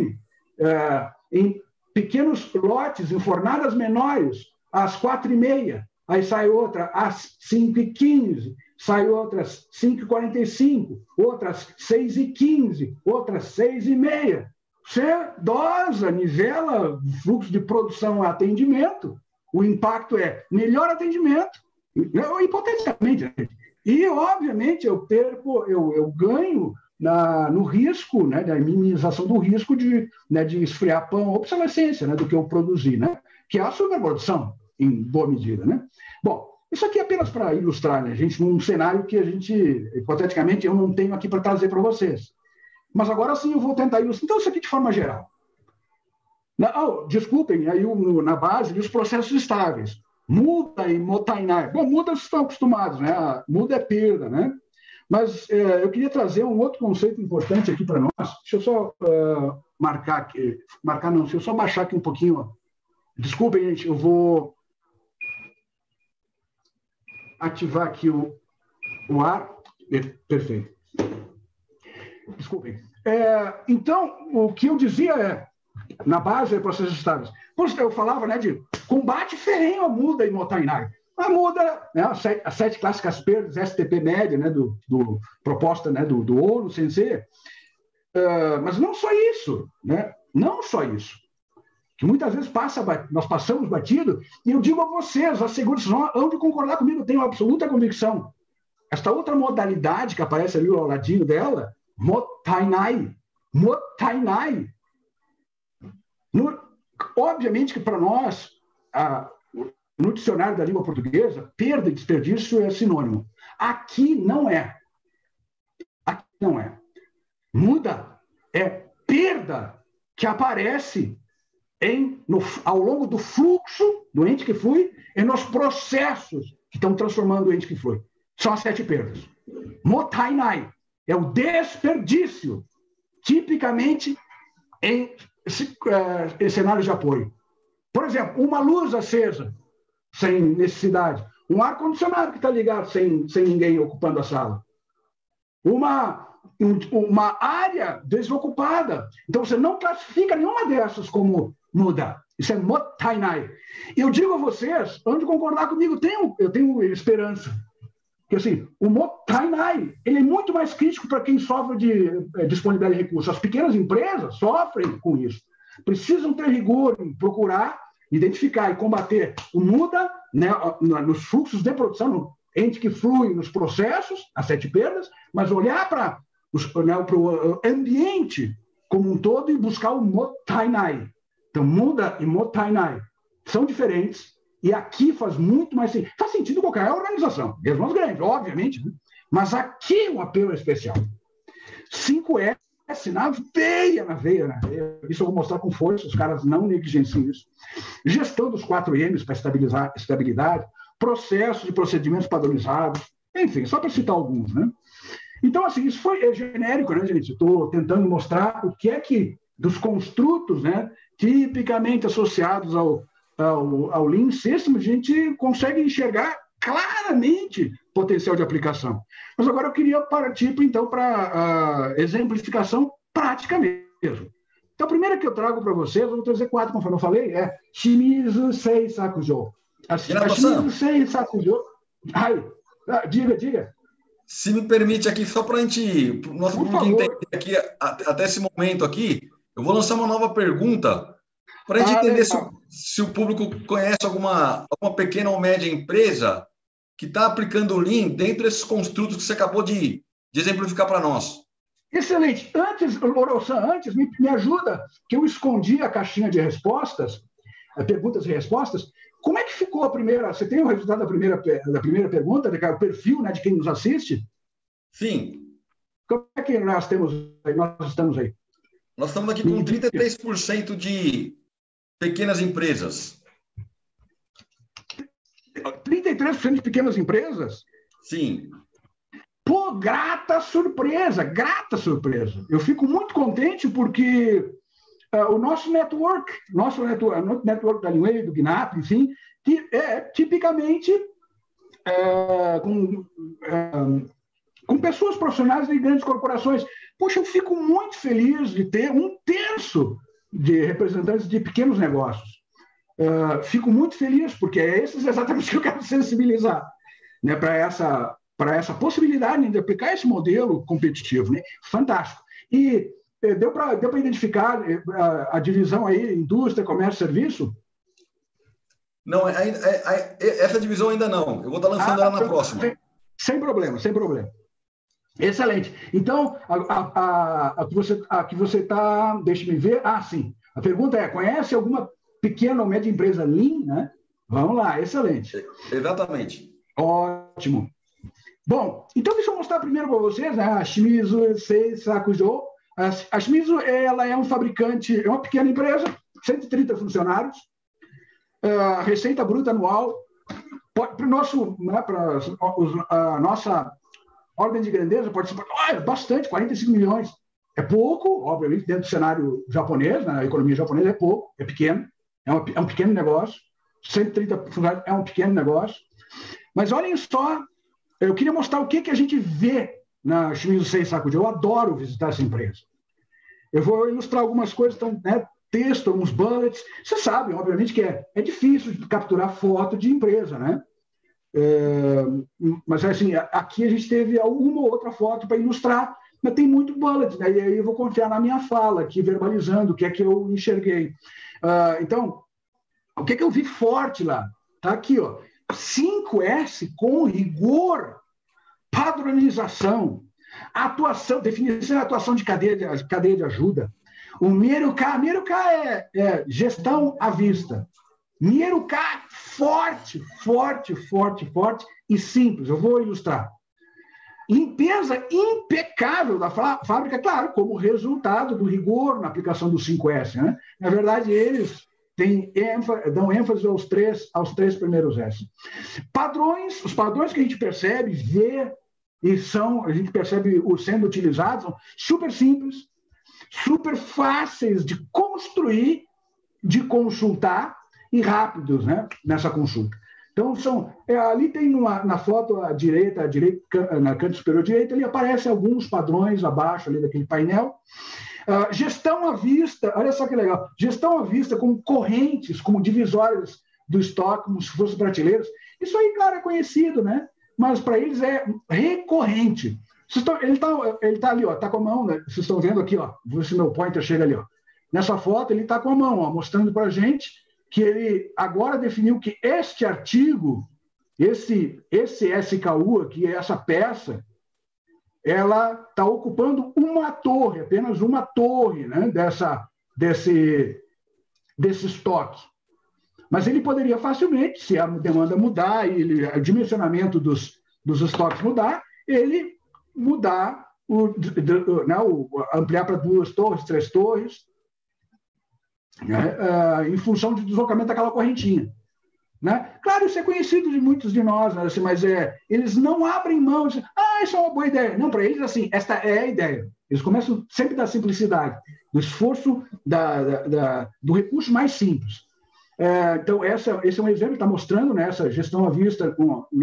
em pequenos lotes, em fornadas menores, às 4h30, aí sai outra às 5h15, sai outras 5h45, outras 6h15, outras 6h30. Você dosa, nivela fluxo de produção a atendimento, o impacto é melhor atendimento, hipoteticamente, e, obviamente, eu ganho no risco, né, da minimização do risco de esfriar pão, obsolescência, né, do que eu produzi, né, que é a superprodução, em boa medida. Né? Bom, isso aqui é apenas para ilustrar, né, gente, num cenário que a gente, hipoteticamente, eu não tenho aqui para trazer para vocês. Mas agora sim eu vou tentar ilustrar. Então, isso aqui de forma geral. Desculpem, aí na base dos processos estáveis. Muda e Motainai. Bom, muda vocês estão acostumados, né? Muda é perda, né? Mas eu queria trazer um outro conceito importante aqui para nós. Deixa eu só marcar aqui. Marcar não, deixa eu só baixar aqui um pouquinho. Ó. Desculpem, gente, eu vou ativar aqui o ar. Perfeito. Desculpem. Então, o que eu dizia na base de processos estáveis. Eu falava, né, de combate ferrenho a muda e Motainai. A muda, né, as 7 clássicas perdas, STP média, né, proposta, né, do ONU, Sensei. Mas não só isso, né? Não só isso. Que muitas vezes nós passamos batido, e eu digo a vocês, asseguro, vocês vão de concordar comigo, eu tenho absoluta convicção. Esta outra modalidade que aparece ali ao ladinho dela, Motainai. Motainai. Obviamente que para nós, no dicionário da língua portuguesa, perda e desperdício é sinônimo. Aqui não é. Aqui não é. Muda é perda que aparece ao longo do fluxo do ente que flui e nos processos que estão transformando o ente que flui. são as 7 perdas. Mottainai é o desperdício, tipicamente em cenários de apoio. Por exemplo, uma luz acesa, sem necessidade. Um ar-condicionado que está ligado sem ninguém ocupando a sala. Uma área desocupada. Então, você não classifica nenhuma dessas como muda. Isso é mottainai. Eu digo a vocês, antes de concordar comigo, eu tenho esperança. Que assim, o mottainai, ele é muito mais crítico para quem sofre de disponibilidade de recursos. As pequenas empresas sofrem com isso. Precisam ter rigor em procurar, identificar e combater o muda, né, nos fluxos de produção, no ente que flui nos processos, as 7 perdas, mas olhar para o ambiente como um todo e buscar o mottainai. Então, muda e mottainai são diferentes. E aqui faz muito mais sentido. Faz sentido em qualquer organização, mesmo as grandes, obviamente, né? Mas aqui o apelo é especial. 5S na veia. Isso eu vou mostrar com força, os caras não negligenciam isso. Gestão dos 4 M's para estabilizar estabilidade, processos e procedimentos padronizados, enfim, só para citar alguns, né? Então, assim, isso é genérico, né, gente? Estou tentando mostrar o que é que, dos construtos, né, tipicamente associados ao Lean System, a gente consegue enxergar claramente potencial de aplicação. Mas agora eu queria partir, então, para a exemplificação prática mesmo. Então, a primeira que eu trago para vocês, eu vou trazer 4, conforme eu falei, é Shimizu Sei Sakujo. A Shimizu Sei Sakujo... Diga. Se me permite aqui, só para a gente, o nosso público entender aqui, até esse momento aqui, eu vou lançar uma nova pergunta para a gente entender se o público conhece alguma pequena ou média empresa que está aplicando o Lean dentro desses construtos que você acabou de exemplificar para nós. Excelente. Antes, me ajuda, que eu escondi a caixinha de respostas, perguntas e respostas. Como é que ficou a primeira? Você tem o resultado da primeira pergunta, o perfil, né, de quem nos assiste? Sim. Como é que nós estamos aí? Nós estamos aqui com 33% de pequenas empresas. 33% de pequenas empresas? Sim. Pô, grata surpresa. Eu fico muito contente porque o nosso network da Leanwave, do Gnap, enfim, que é tipicamente com pessoas profissionais de grandes corporações. Poxa, eu fico muito feliz de ter 1/3 de representantes de pequenos negócios. Fico muito feliz, porque é esses exatamente que eu quero sensibilizar, né, para essa possibilidade de aplicar esse modelo competitivo, né? Fantástico. E deu para identificar a divisão aí, indústria, comércio, serviço? Não, essa divisão ainda não. Eu vou estar lançando ela na próxima. Sem problema. Excelente. Então, a que você está... Deixa-me ver. Sim. A pergunta é, conhece alguma pequena ou média empresa Lean, né? Vamos lá, excelente. Exatamente. Ótimo. Bom, então deixa eu mostrar primeiro para vocês, né, a Shimizu Sei Sakujo. A Shimizu, ela é um fabricante, é uma pequena empresa, 130 funcionários, receita bruta anual, para a nossa ordem de grandeza pode ser bastante, 45 milhões. É pouco, obviamente, dentro do cenário japonês, na economia japonesa é pouco, é pequeno, é um pequeno negócio, 130 funcionários é um pequeno negócio. Mas olhem só, eu queria mostrar o que a gente vê na Shimizu Sei Sakujo. Eu adoro visitar essa empresa. Eu vou ilustrar algumas coisas, então, né, texto, uns bullets. Vocês sabem, obviamente, que é difícil de capturar foto de empresa, né? Mas, assim, aqui a gente teve alguma outra foto para ilustrar, mas tem muito bullet, né? E aí eu vou confiar na minha fala, aqui verbalizando o que é que eu enxerguei. Então, o que é que eu vi forte lá? Tá aqui, ó. 5S com rigor, padronização, atuação, definição e atuação de cadeia de ajuda. O Mieruka é gestão à vista. Mieruka forte e simples. Eu vou ilustrar. Limpeza impecável da fábrica, claro, como resultado do rigor na aplicação do 5S, né? Na verdade, eles dão ênfase aos três primeiros S. Os padrões que a gente percebe, vê, a gente percebe sendo utilizados, são super simples, super fáceis de construir, de consultar e rápidos, né, nessa consulta. Então, ali tem na foto à direita, na canto superior direita, ali aparecem alguns padrões abaixo ali daquele painel. Gestão à vista, olha só que legal, gestão à vista como correntes, como divisórias do estoque, como se fossem prateleiras. Isso aí, claro, é conhecido, né? Mas para eles é recorrente. Ele está ali, está com a mão, né? Vocês estão vendo aqui, vê se meu pointer chega ali. Nessa foto, ele está com a mão, mostrando para a gente que ele agora definiu que este artigo, esse SKU aqui, essa peça, ela está ocupando uma torre, apenas uma torre, né, desse estoque. Mas ele poderia facilmente, se a demanda mudar e o dimensionamento dos estoques mudar, ele mudar, ampliar para 2 torres, 3 torres, né, em função do deslocamento daquela correntinha. Né? Claro, isso é conhecido de muitos de nós, né? Assim, mas eles não abrem mão de isso é uma boa ideia. Não, para eles, assim, esta é a ideia. Eles começam sempre da simplicidade, do esforço, do recurso mais simples. Então, esse é um exemplo que está mostrando, né, essa gestão à vista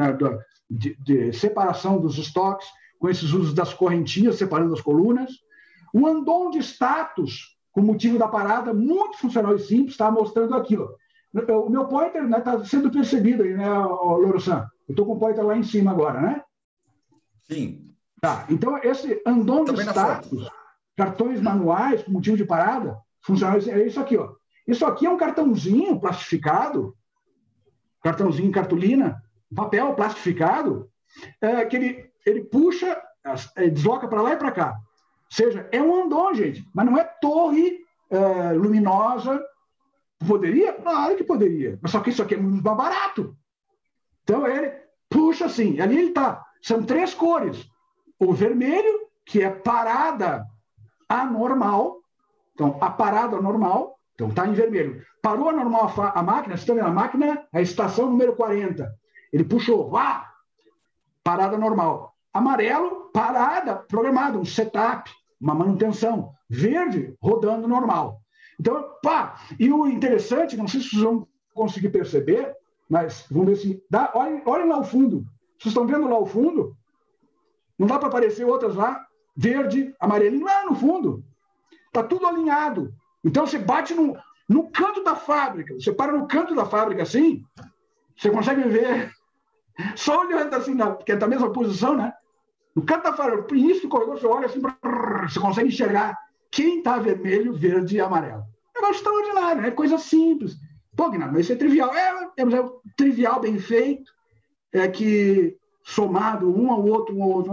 de separação dos estoques, com esses usos das correntinhas, separando as colunas. O andon de status, com motivo da parada, muito funcional e simples, está mostrando aqui, O meu pointer está sendo percebido aí, né, Loro-san? Eu estou com o pointer lá em cima agora, né? Sim. Tá, então esse andon de status, cartões manuais com motivo de parada, funcionais, é isso aqui, Isso aqui é um cartãozinho plastificado, cartãozinho em cartolina, papel plastificado, que ele puxa, desloca para lá e para cá. Ou seja, é um andon, gente, mas não é torre luminosa. Poderia? Claro que poderia. Mas só que isso aqui é muito mais barato. Então, ele puxa assim. Ali ele está. São 3 cores. O vermelho, que é parada anormal. Então, a parada normal. Então, está em vermelho. Parou anormal a máquina. Você está vendo? A máquina, a estação número 40. Ele puxou. Parada normal. Amarelo, parada programada. Um setup, uma manutenção. Verde, rodando normal. Então, e o interessante, não sei se vocês vão conseguir perceber, mas vamos ver se dá. Olhem lá o fundo. Vocês estão vendo lá o fundo? Não dá para aparecer outras lá, verde, amarelinho, lá no fundo. Está tudo alinhado. Então, você bate no canto da fábrica. Você para no canto da fábrica assim, você consegue ver, só olhando assim, porque é da mesma posição, né? No canto da fábrica, no início do corredor, você olha assim, você consegue enxergar quem está vermelho, verde e amarelo. É um negócio extraordinário, é coisa simples. Pô, Guilherme, mas isso é trivial. É trivial, bem feito, que somado um ao outro,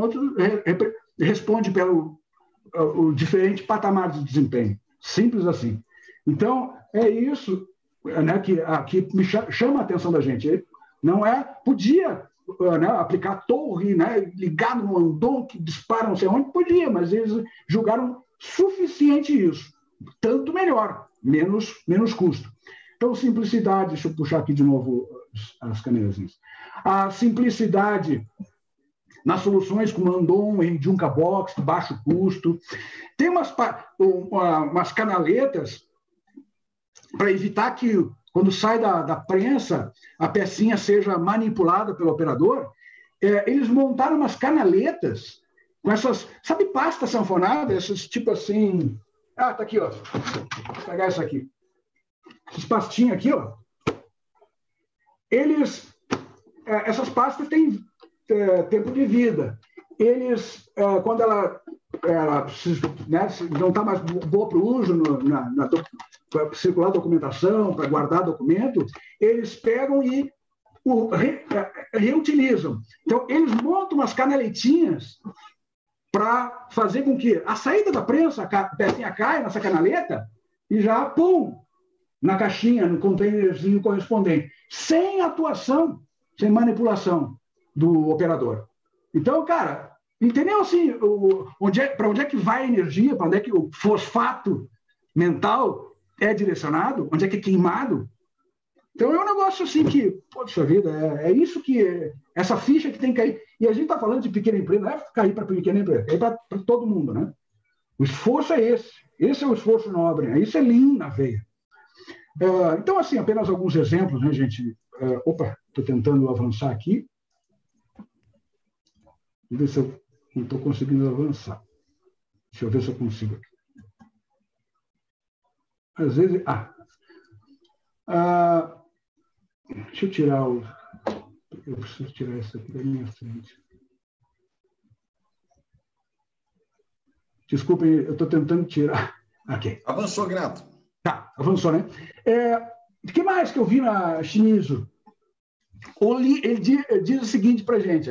responde pelo o diferente patamar de desempenho. Simples assim. Então, é isso, né, que me chama a atenção da gente. Não podia, né, aplicar torre, né, ligado no andon que dispara não sei onde, podia, mas eles julgaram suficiente isso. Tanto melhor, menos custo. Então, simplicidade, deixa eu puxar aqui de novo as canezinhas. A simplicidade nas soluções como andon, Junca Box, de baixo custo. Tem umas canaletas para evitar que, quando sai da prensa, a pecinha seja manipulada pelo operador. Eles montaram umas canaletas com essas, sabe, pasta sanfonada, essas tipo assim. Tá aqui, ó. Vou pegar essa aqui. Essas pastinhas aqui, ó. Essas pastas têm tempo de vida. Quando ela né, não está mais boa para o uso, para circular documentação, para guardar documento, eles pegam e reutilizam. Então, eles montam umas canaletinhas para fazer com que a saída da prensa, a pecinha caia nessa canaleta e já, pum, na caixinha, no containerzinho correspondente, sem atuação, sem manipulação do operador. Então, cara, entendeu assim, para onde é que vai a energia, para onde é que o fosfato mental é direcionado, onde é que é queimado. Então, é um negócio assim que, poxa vida, é isso que... Essa ficha que tem que cair. E a gente está falando de pequena empresa, não é cair para pequena empresa, é cair para todo mundo, né? O esforço é esse. Esse é o esforço nobre, né? Isso é lean na veia. Então, assim, apenas alguns exemplos, né, gente? Opa, estou tentando avançar aqui. Vamos ver se eu não estou conseguindo avançar. Deixa eu ver se eu consigo aqui. Às vezes... deixa eu tirar o... Eu preciso tirar isso aqui da minha frente. Desculpem, eu estou tentando tirar. Aqui. Avançou, Gnato. Tá, avançou, né? O que mais que eu vi na Shimizu? Ele diz o seguinte para a gente,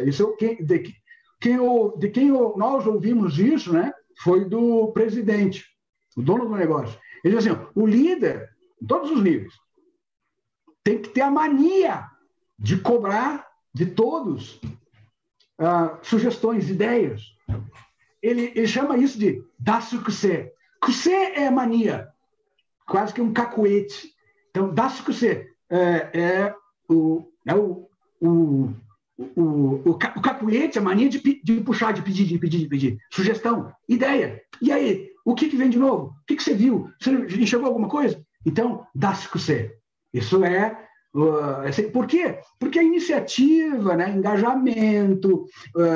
nós ouvimos isso, né? Foi do presidente, o dono do negócio. Ele diz assim, o líder, em todos os níveis, tem que ter a mania de cobrar de todos sugestões, ideias. Ele chama isso de dasu-kusei. Kusei é mania, quase que um cacuete. Então, dasu-kusei o cacuete, a mania de puxar, de pedir. Sugestão, ideia. E aí, o que vem de novo? O que você viu? Você enxergou alguma coisa? Então, dasu-kusei. Isso é... por quê? Porque a iniciativa, né, engajamento,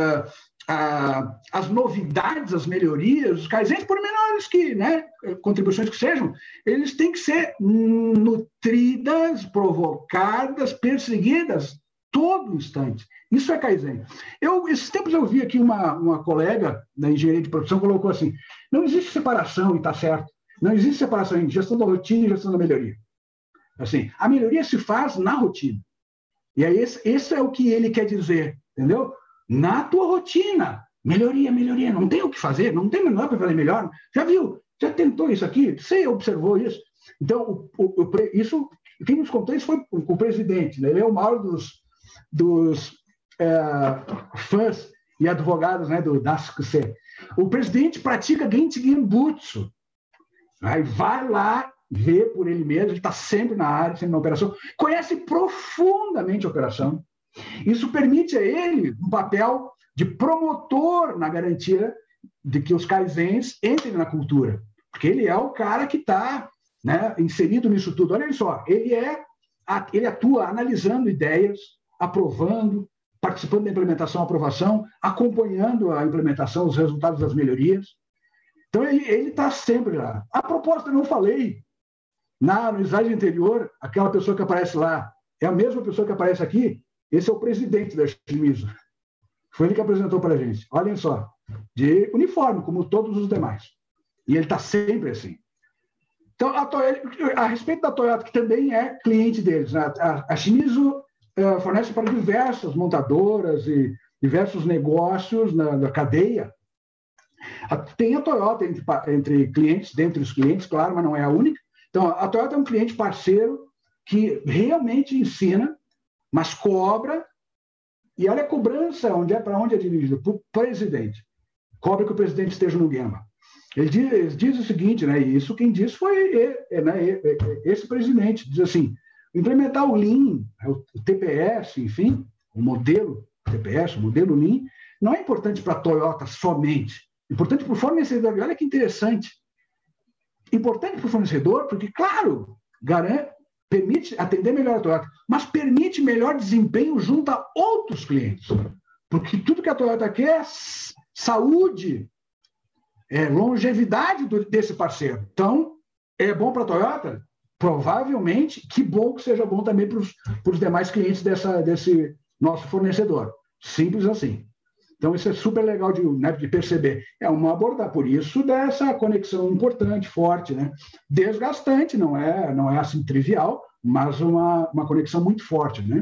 as novidades, as melhorias, os kaizens, por menores que, né, contribuições que sejam, eles têm que ser nutridas, provocadas, perseguidas todo instante. Isso é kaizen. Esses tempos eu vi aqui uma colega da engenharia de produção colocou assim, não existe separação, e está certo, não existe separação em gestão da rotina e gestão da melhoria. Assim, a melhoria se faz na rotina. E aí esse é o que ele quer dizer, entendeu? Na tua rotina, melhoria, não tem o que fazer, não tem melhor para fazer melhor. Já viu? Já tentou isso aqui? Você observou isso? Então, isso, quem nos contou isso foi o presidente, né? Ele é o maior dos fãs e advogados, né, do Dasu-kusei. O presidente pratica Genchi Genbutsu. Vai lá ver por ele mesmo, ele está sempre na área, sempre na operação, conhece profundamente a operação. Isso permite a ele um papel de promotor na garantia de que os kaizens entrem na cultura, porque ele é o cara que está, né, inserido nisso tudo. Olha só, ele atua analisando ideias, aprovando, participando da implementação, aprovação, acompanhando a implementação, os resultados das melhorias. Então, ele está sempre lá. A proposta, eu não falei, no slide anterior, aquela pessoa que aparece lá é a mesma pessoa que aparece aqui. Esse é o presidente da Shimizu. Foi ele que apresentou para a gente. Olhem só, de uniforme, como todos os demais. E ele está sempre assim. Então, a respeito da Toyota, que também é cliente deles, né? A Shimizu fornece para diversas montadoras e diversos negócios na cadeia. Tem a Toyota entre clientes, dentre os clientes, claro, mas não é a única. Então, a Toyota é um cliente parceiro que realmente ensina, mas cobra, e olha a cobrança, para onde é dirigido? Para o presidente. Cobra que o presidente esteja no Gemba. Ele diz o seguinte, né, e isso quem disse foi esse presidente, diz assim, implementar o Lean, o TPS, enfim, o modelo TPS, o modelo Lean, não é importante para a Toyota somente, é importante para o fornecedor. Olha que interessante. Importante para o fornecedor, porque, claro, permite atender melhor a Toyota, mas permite melhor desempenho junto a outros clientes. Porque tudo que a Toyota quer é saúde, longevidade desse parceiro. Então, é bom para a Toyota? Provavelmente, que bom que seja bom também para os demais clientes desse nosso fornecedor. Simples assim. Então, isso é super legal de perceber. É uma abordagem, por isso, dessa conexão importante, forte, né? Desgastante, não é assim trivial, mas uma conexão muito forte, né?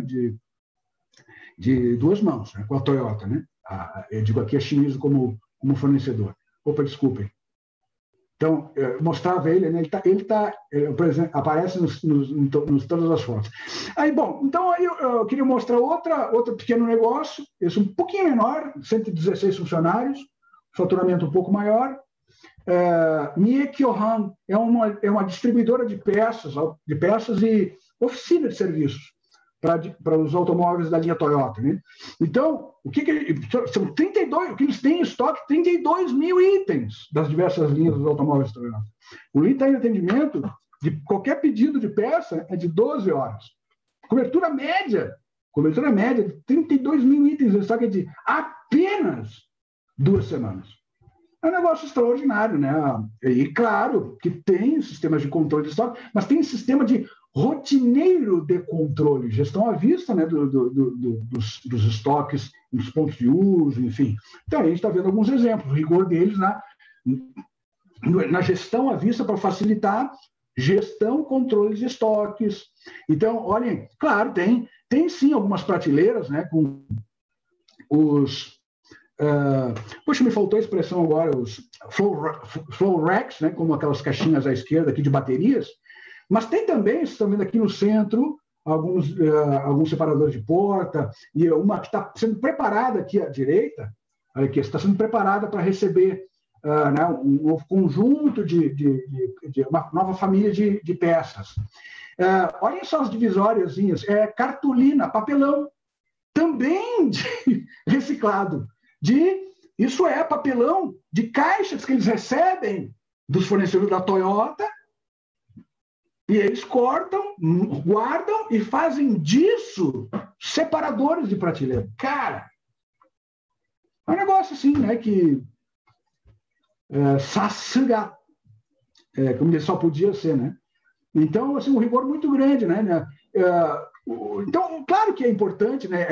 De duas mãos, né? Com a Toyota, né? Eu digo aqui a Shimizu como fornecedor. Opa, desculpem. Então, eu mostrava ele, né? Ele aparece nos todas as fotos. Aí, bom, então aí eu queria mostrar outro pequeno negócio, esse um pouquinho menor, 116 funcionários, faturamento um pouco maior, Mie Kyohan é uma distribuidora de peças e oficina de serviços para os automóveis da linha Toyota, né? Então, são 32, o que eles têm em estoque, 32 mil itens das diversas linhas dos automóveis Toyota. O lead time de atendimento de qualquer pedido de peça é de 12 horas. Cobertura média de 32 mil itens em estoque é de apenas 2 semanas. É um negócio extraordinário, né? E claro que tem sistemas de controle de estoque, mas tem sistema de rotineiro de controle, gestão à vista, né, dos estoques, dos pontos de uso, enfim. Então, a gente está vendo alguns exemplos, o rigor deles na gestão à vista para facilitar gestão, controle de estoques. Então, olhem, claro, tem sim algumas prateleiras, né, com os... Poxa, me faltou a expressão agora, os flow racks, né, como aquelas caixinhas à esquerda aqui de baterias, mas tem também, vocês estão vendo aqui no centro, alguns separadores de porta, e uma que está sendo preparada aqui à direita, que está sendo preparada para receber né, um novo conjunto de uma nova família de peças. Olhem só as divisóriazinhas, cartolina, papelão, também reciclado. Isso é papelão de caixas que eles recebem dos fornecedores da Toyota, e eles cortam, guardam e fazem disso separadores de prateleira. Cara, é um negócio assim, né, que saçanga, como só podia ser, né? Então, assim, um rigor muito grande, né? Então, claro que é importante, né,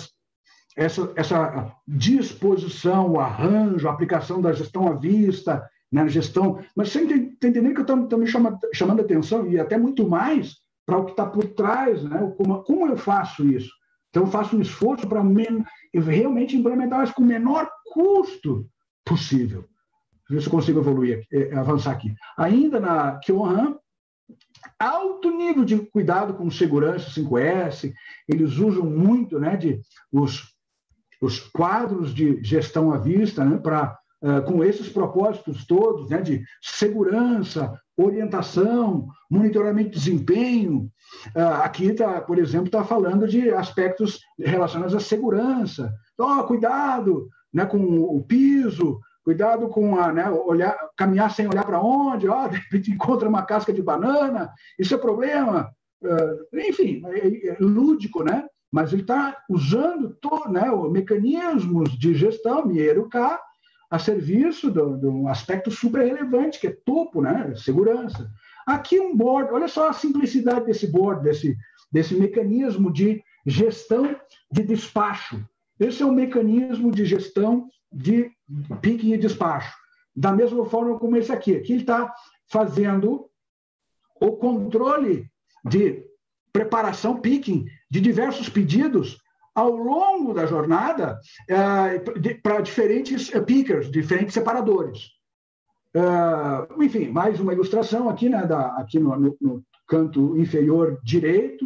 essa disposição, o arranjo, a aplicação da gestão à vista, né, gestão, mas você está entendendo que eu estou me chamando a atenção e até muito mais para o que está por trás, né, como eu faço isso. Então, eu faço um esforço para realmente implementar isso com o menor custo possível. Ver se eu consigo evoluir, avançar aqui. Ainda na Kyohan, alto nível de cuidado com segurança 5S, eles usam muito, né, os quadros de gestão à vista, né, com esses propósitos todos, né, de segurança, orientação, monitoramento de desempenho. Aqui, por exemplo, está falando de aspectos relacionados à segurança. Então, cuidado, né, com o piso, cuidado com né, caminhar sem olhar para onde, de repente encontra uma casca de banana, isso é problema. Enfim, é lúdico, né? Mas ele está usando né, mecanismos de gestão, Mieruka, a serviço de um aspecto super relevante, que é topo, né? Segurança. Aqui um board, olha só a simplicidade desse board, desse mecanismo de gestão de despacho. Esse é um mecanismo de gestão de picking e despacho. Da mesma forma como esse aqui. Aqui ele está fazendo o controle de preparação, picking, de diversos pedidos ao longo da jornada para diferentes pickers, diferentes separadores. Enfim, mais uma ilustração aqui, né, aqui no canto inferior direito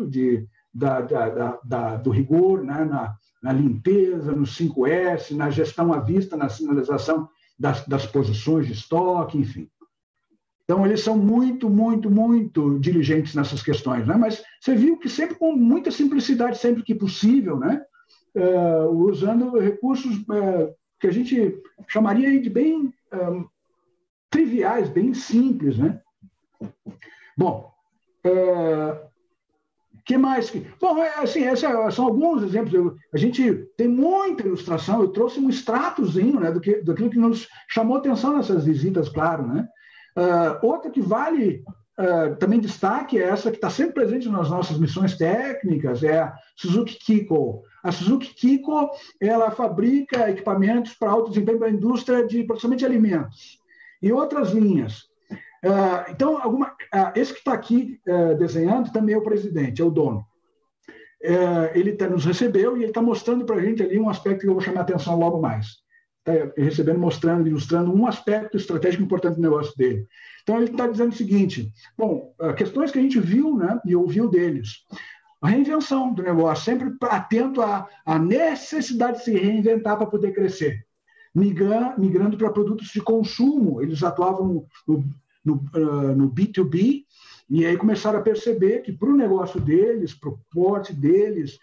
do rigor, né, na limpeza, no 5S, na gestão à vista, na sinalização das posições de estoque, enfim. Então, eles são muito, muito, muito diligentes nessas questões, né? Mas você viu que sempre com muita simplicidade, sempre que possível, né? Usando recursos que a gente chamaria de bem triviais, bem simples, né? Bom, que mais? Bom, assim, esses são alguns exemplos. A gente tem muita ilustração. Eu trouxe um extratozinho, né, daquilo que nos chamou atenção nessas visitas, claro, né? Outra que vale também destaque é essa que está sempre presente nas nossas missões técnicas, é a Suzuki Kiko. A Suzuki Kiko, ela fabrica equipamentos para alto desempenho para a indústria de processamento de alimentos e outras linhas. Então, esse que está aqui desenhando também é o presidente, é o dono. Ele nos recebeu e ele está mostrando para a gente ali um aspecto que eu vou chamar a atenção logo mais. Está recebendo, mostrando, ilustrando um aspecto estratégico importante do negócio dele. Então, ele está dizendo o seguinte, bom, questões que a gente viu, né, e ouviu deles. A reinvenção do negócio, sempre atento à necessidade de se reinventar para poder crescer. migrando para produtos de consumo. Eles atuavam no B2B, e aí começaram a perceber que para o negócio deles, para o porte deles,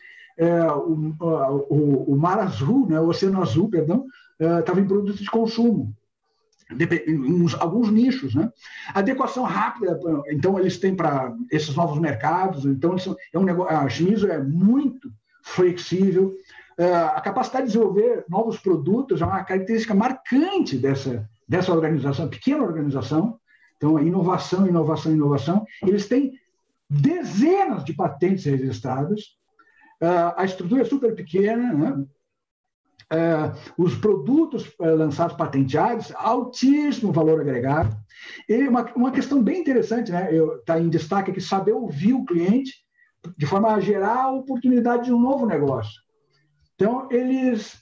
o Mar Azul, né, o Oceano Azul, perdão, estava em produtos de consumo, alguns nichos, né? Adequação rápida, então eles têm para esses novos mercados, então a Shimizu é muito flexível, a capacidade de desenvolver novos produtos é uma característica marcante dessa organização, pequena organização. Então, inovação, inovação, inovação. Eles têm dezenas de patentes registradas, a estrutura é super pequena, né? Os produtos lançados patenteados, altíssimo valor agregado. E uma questão bem interessante, né? Está em destaque aqui, saber ouvir o cliente de forma a gerar a oportunidade de um novo negócio. Então, eles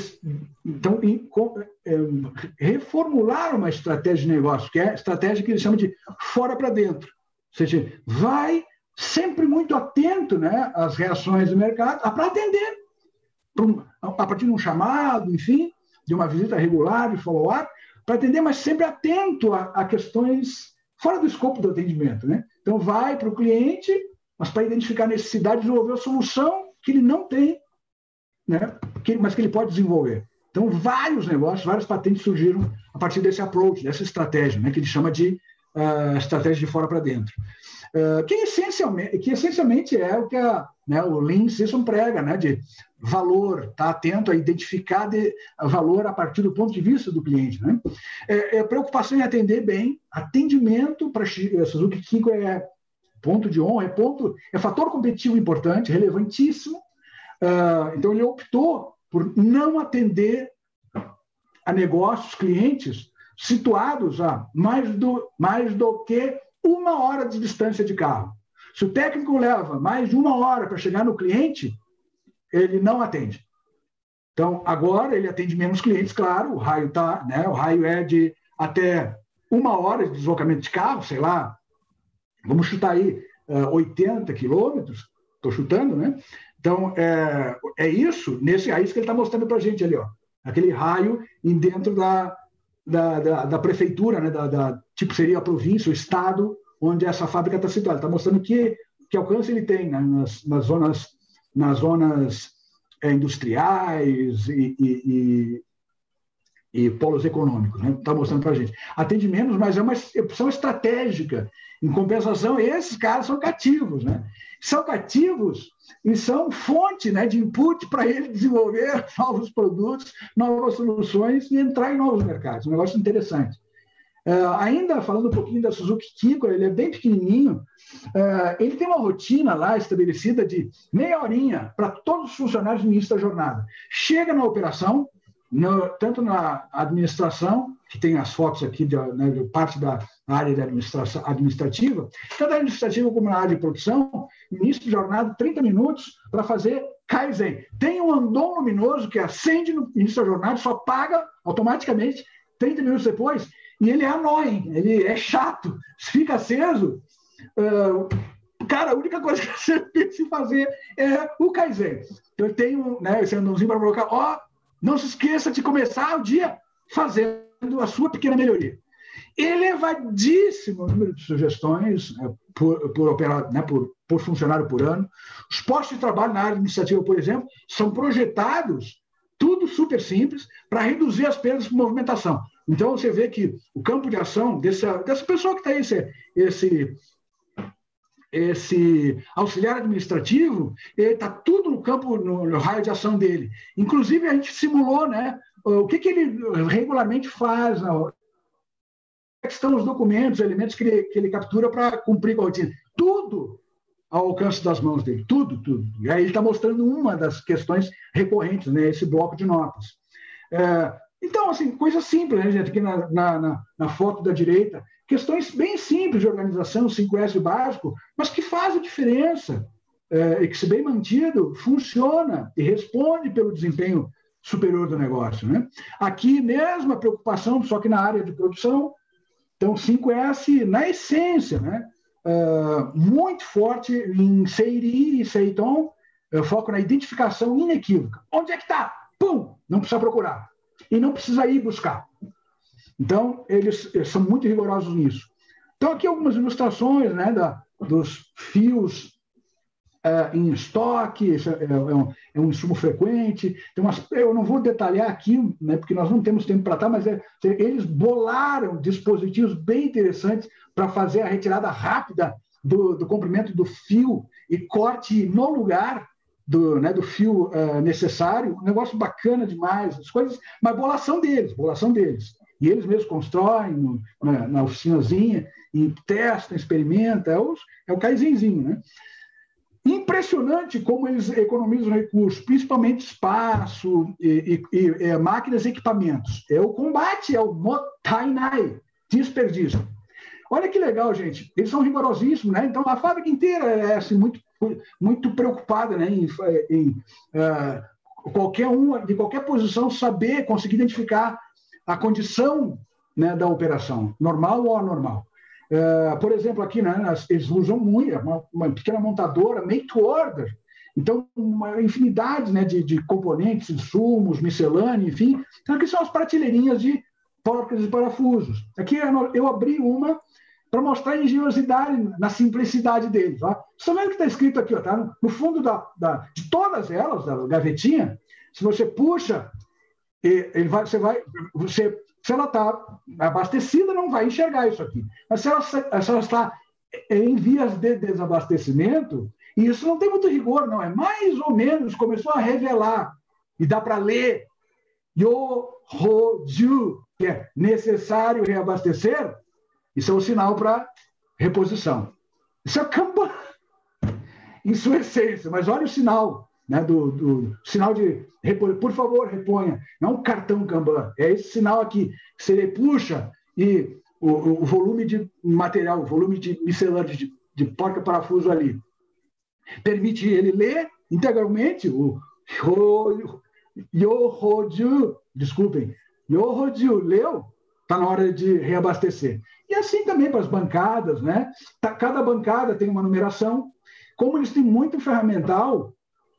reformularam uma estratégia de negócio, que é a estratégia que eles chamam de fora para dentro. Ou seja, vai sempre muito atento, né, às reações do mercado, para atender, a partir de um chamado, enfim, de uma visita regular, de follow-up, para atender, mas sempre atento a questões fora do escopo do atendimento, né? Então, vai para o cliente, mas para identificar a necessidade de desenvolver a solução que ele não tem, né? Mas que ele pode desenvolver. Então, vários negócios, várias patentes surgiram a partir desse approach, dessa estratégia, né, que ele chama de estratégia de fora para dentro. Que essencialmente é o que o Lean System prega, né, de valor, estar atento a identificar valor a partir do ponto de vista do cliente. Né? Preocupação em atender bem, atendimento para Suzuki Kinko é ponto de honra, é fator competitivo importante, relevantíssimo. Então, ele optou por não atender a negócios, clientes, situados a mais do que 1 hora de distância de carro. Se o técnico leva mais de 1 hora para chegar no cliente, ele não atende. Então, agora ele atende menos clientes, claro, o raio é de até 1 hora de deslocamento de carro, sei lá, vamos chutar aí 80 quilômetros, estou chutando, né? Então, é isso que ele está mostrando para a gente ali, ó, aquele raio dentro da prefeitura, né, tipo seria a província, o estado, onde essa fábrica está situada. Está mostrando que alcance ele tem, né, nas zonas industriais e polos econômicos, né? Está mostrando para a gente. Atende menos, mas é uma opção estratégica. Em compensação, esses caras são cativos, né? São cativos e são fonte, né, de input para ele desenvolver novos produtos, novas soluções e entrar em novos mercados. Um negócio interessante. Ainda falando um pouquinho da Suzuki Kinko, ele é bem pequenininho, ele tem uma rotina lá estabelecida de meia horinha para todos os funcionários no início da jornada. Chega na operação, tanto na administração, que tem as fotos aqui de parte da área de administrativa, tanto na administrativa como na área de produção, início de jornada, 30 minutos para fazer Kaizen. Tem um andon luminoso que acende no início da jornada, só apaga automaticamente 30 minutos depois, e ele é annoying, ele é chato. Se fica aceso, cara, a única coisa que você tem que fazer é o Kaizen. Então, eu tenho, né, esse andãozinho para colocar, não se esqueça de começar o dia fazendo a sua pequena melhoria. Elevadíssimo número de sugestões por funcionário por ano. Os postos de trabalho na área administrativa, por exemplo, são projetados, tudo super simples, para reduzir as perdas por movimentação. Então, você vê que o campo de ação dessa pessoa que está aí, esse auxiliar administrativo, está tudo no raio de ação dele. Inclusive, a gente simulou, né, o que ele regularmente faz, estão os documentos, os elementos que ele captura para cumprir com a rotina. Tudo ao alcance das mãos dele, tudo. E aí ele está mostrando uma das questões recorrentes, né, esse bloco de notas. Então, assim, coisa simples, né, gente, aqui na foto da direita, questões bem simples de organização, 5S básico, mas que fazem diferença, e que, se bem mantido, funciona e responde pelo desempenho superior do negócio, né? Aqui, mesma preocupação, só que na área de produção. Então, 5S, na essência, né, muito forte em Seiri e Seiton, foco na identificação inequívoca. Onde é que está? Pum! Não precisa procurar. e não precisa ir buscar. Então, eles são muito rigorosos nisso. Então, aqui algumas ilustrações, né, dos fios em estoque, é um insumo frequente. Eu não vou detalhar aqui, né, porque nós não temos tempo para estar, mas eles bolaram dispositivos bem interessantes para fazer a retirada rápida do comprimento do fio e corte no lugar do fio necessário. Um negócio bacana demais, as coisas, mas bolação deles. E eles mesmos constroem na oficinazinha, e testam, experimentam, é o Kaizenzinho, né? Impressionante como eles economizam recursos, principalmente espaço e máquinas e equipamentos. É o combate ao Mottainai, desperdício. Olha que legal, gente. Eles são rigorosíssimos, né? Então, a fábrica inteira é assim, muito preocupada, né, em qualquer um, de qualquer posição, conseguir identificar a condição, né, da operação, normal ou anormal. Por exemplo, aqui, né, eles usam muito, uma pequena montadora, make to order. Então, uma infinidade, né, de componentes, insumos, miscelânea, enfim. Então, aqui são as prateleirinhas de porcas e parafusos. Aqui eu abri uma para mostrar a engenhosidade na simplicidade deles. Ó. Você está vendo que está escrito aqui, ó, tá? No fundo de todas elas, da gavetinha, se você puxa, se ela está abastecida, não vai enxergar isso aqui. Mas se ela está em vias de desabastecimento, e isso não tem muito rigor, não. É mais ou menos, começou a revelar, e dá para ler, Yohoju, que é necessário reabastecer, isso é um sinal para reposição. Isso é Kanban, em sua essência, mas olha o sinal, né, do sinal de por favor, reponha. Não é um cartão Kanban, é esse sinal aqui, que você puxa e o volume de material, o volume de miscelânea de porca-parafuso ali, permite ele ler integralmente o Yohoju, desculpem, Yohoju, leu, está na hora de reabastecer. E assim também para as bancadas, né? Cada bancada tem uma numeração. Como eles têm muito ferramental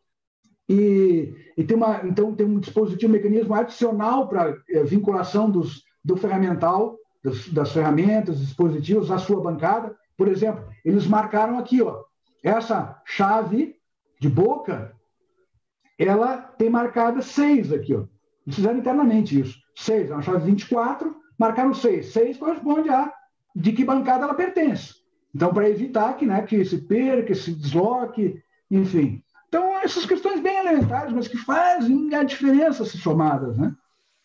então tem um dispositivo, um mecanismo adicional para vinculação do ferramental, das ferramentas, dispositivos à sua bancada. Por exemplo, eles marcaram aqui, ó, essa chave de boca, ela tem marcada 6 aqui, ó. Eles fizeram internamente isso. 6, é uma chave 24, marcaram 6. 6 corresponde a de que bancada ela pertence. Então, para evitar que se perca, que se desloque, enfim. Então, essas questões bem elementares, mas que fazem a diferença se somadas, né?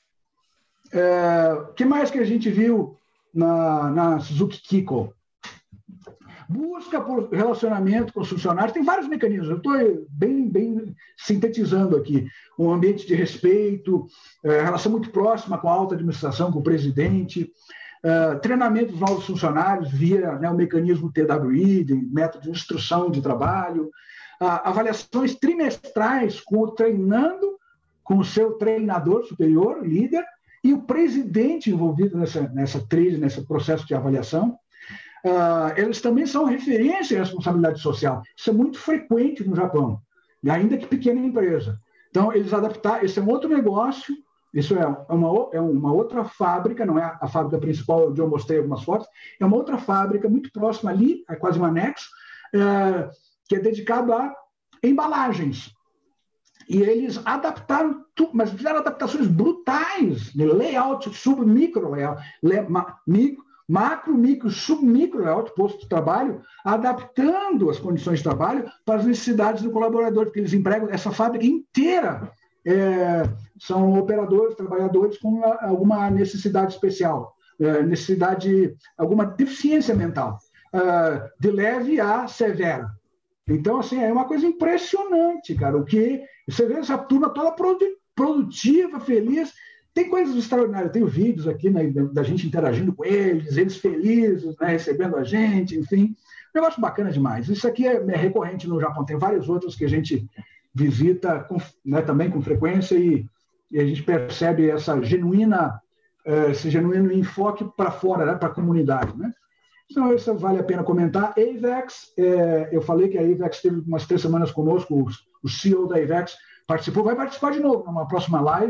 O que mais que a gente viu na Suzuki Kiko? Busca por relacionamento com os funcionários, tem vários mecanismos, eu estou bem sintetizando aqui. Um ambiente de respeito, relação muito próxima com a alta administração, com o presidente, treinamento dos novos funcionários via, né, o mecanismo TWI, método de instrução de trabalho, avaliações trimestrais treinando com o seu treinador superior, líder, e o presidente envolvido nesse processo de avaliação. Eles também são referência em responsabilidade social. Isso é muito frequente no Japão, ainda que pequena empresa. Então, eles adaptaram, esse é um outro negócio, isso é uma outra fábrica, não é a fábrica principal onde eu mostrei algumas fotos, é uma outra fábrica muito próxima ali, é quase um anexo, que é dedicado a embalagens. E eles adaptaram tudo, mas fizeram adaptações brutais de layout, sub-micro layout, macro, micro, sub-micro layout, posto de trabalho, adaptando as condições de trabalho para as necessidades do colaborador, porque eles empregam essa fábrica inteira. São operadores, trabalhadores com alguma necessidade especial, alguma deficiência mental, de leve a severa. Então, assim, é uma coisa impressionante, cara, o que você vê essa turma toda produtiva, feliz. Tem coisas extraordinárias, tem vídeos aqui, né, da gente interagindo com eles felizes, né, recebendo a gente, enfim. Um negócio bacana demais. Isso aqui é recorrente no Japão, tem vários outros que a gente visita também com frequência e a gente percebe esse genuíno enfoque para fora, né, para a comunidade. Né? Então, isso vale a pena comentar. AVEX, eu falei que a AVEX teve umas 3 semanas conosco, o CEO da AVEX participou, vai participar de novo numa próxima live,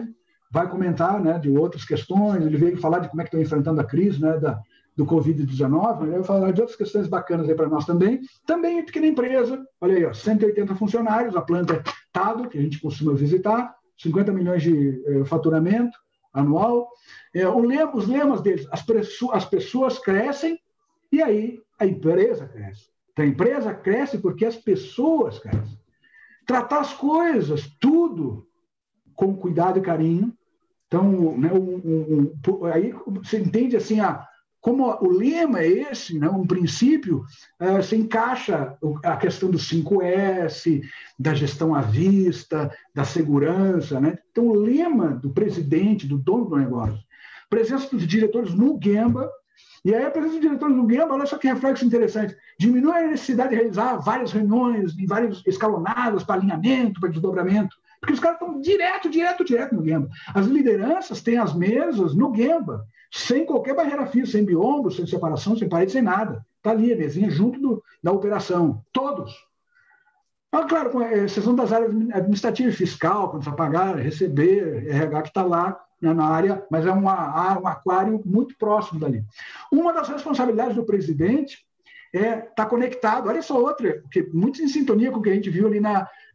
vai comentar, né, de outras questões, ele veio falar de como é que estão enfrentando a crise, né, do Covid-19, ele vai falar de outras questões bacanas aí para nós também. Também pequena empresa, olha aí, ó, 180 funcionários, a planta é Tado, que a gente costuma visitar, 50 milhões de faturamento anual. Os lemas deles, as pessoas crescem e aí a empresa cresce. Então, a empresa cresce porque as pessoas crescem. Tratar as coisas, tudo, com cuidado e carinho. Então, né, aí você entende assim, como o lema é esse, né, um princípio, se encaixa a questão do 5S, da gestão à vista, da segurança. Né? Então, o lema do presidente, do dono do negócio, presença dos diretores no Gemba, e aí a presença dos diretores no Gemba, olha só que reflexo interessante, diminui a necessidade de realizar várias reuniões, em vários escalonadas para alinhamento, para desdobramento, porque os caras estão direto no Gemba. As lideranças têm as mesas no Gemba, sem qualquer barreira física, sem biombo, sem separação, sem parede, sem nada. Está ali a mesinha junto da operação. Todos. Claro, com exceção das áreas administrativas e fiscal, quando precisa pagar, receber, RH que está lá, né, na área, mas é um aquário muito próximo dali. Uma das responsabilidades do presidente é estar conectado. Olha só outra, porque muito em sintonia com o que a gente viu ali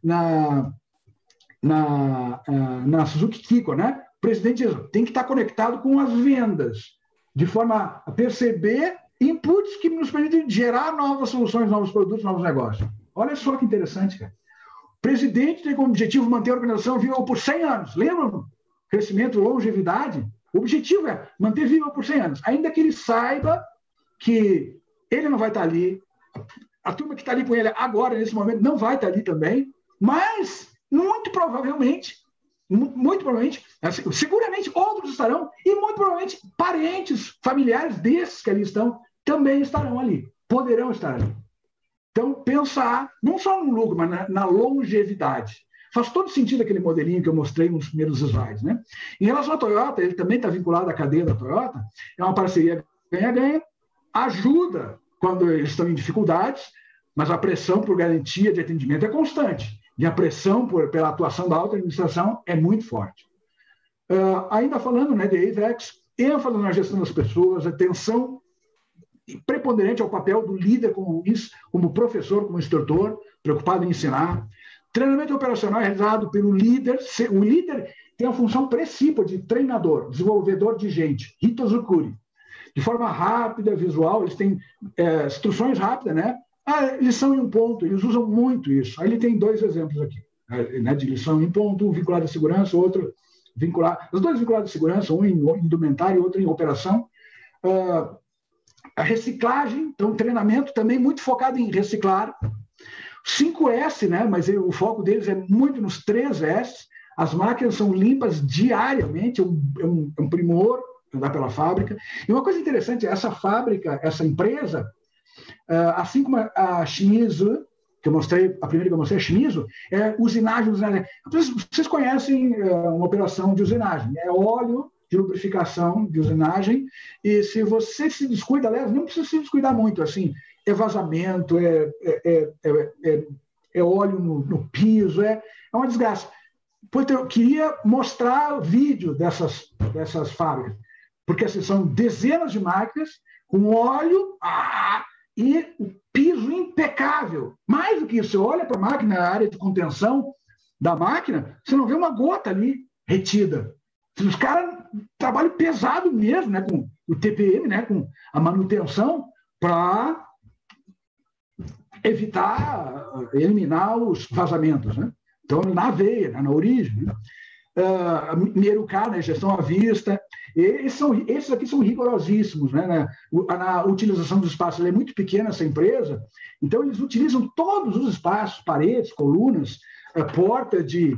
na Suzuki Kiko, né? O presidente tem que estar conectado com as vendas, de forma a perceber inputs que nos permitem gerar novas soluções, novos produtos, novos negócios. Olha só que interessante, cara. O presidente tem como objetivo manter a organização viva por 100 anos. Lembram? Crescimento, longevidade. O objetivo é manter viva por 100 anos. Ainda que ele saiba que ele não vai estar ali, a turma que está ali com ele agora, nesse momento, não vai estar ali também, mas muito provavelmente, assim, seguramente outros estarão, e muito provavelmente parentes, familiares desses que ali estão, também estarão ali, poderão estar ali. Então, pensar não só no lucro, mas na longevidade. Faz todo sentido aquele modelinho que eu mostrei nos primeiros slides. Né? Em relação à Toyota, ele também está vinculado à cadeia da Toyota, é uma parceria ganha-ganha, ajuda quando eles estão em dificuldades, mas a pressão por garantia de atendimento é constante. E a pressão pela atuação da alta administração é muito forte. Ainda falando, né, de AVEX, ênfase na gestão das pessoas, atenção preponderante ao papel do líder como professor, como instrutor, preocupado em ensinar. Treinamento operacional é realizado pelo líder. O líder tem a função principal de treinador, desenvolvedor de gente, Hitozukuri. De forma rápida, visual, eles têm instruções rápidas, né? Lição em um ponto, eles usam muito isso. Aí ele tem 2 exemplos aqui, né, de lição em ponto, um vinculado à segurança, outro vinculado... Os 2 vinculados à segurança, um em indumentário e outro em operação. A reciclagem, então treinamento também muito focado em reciclar. 5S, né, mas o foco deles é muito nos 3S. As máquinas são limpas diariamente, é um primor andar pela fábrica. E uma coisa interessante, essa fábrica, essa empresa, assim como a Shimizu, que eu mostrei, a primeira que eu mostrei, a Shimizu, é usinagem. Vocês conhecem uma operação de usinagem, é óleo de lubrificação de usinagem, e se você se descuida, aliás, não precisa se descuidar muito, assim, é vazamento, é óleo no piso, é uma desgraça. Pois eu queria mostrar vídeo dessas fábricas, porque assim, são dezenas de máquinas com óleo e o piso impecável. Mais do que isso, você olha para a máquina, a área de contenção da máquina, você não vê uma gota ali retida. Os caras trabalham pesado mesmo, né, com o TPM, né, com a manutenção, para evitar, eliminar os vazamentos. Né? Então, na veia, na origem. Né? Mieruká, né, gestão à vista. Esses aqui são rigorosíssimos. Né? Na utilização dos espaços, ela é muito pequena, essa empresa, então eles utilizam todos os espaços, paredes, colunas, porta de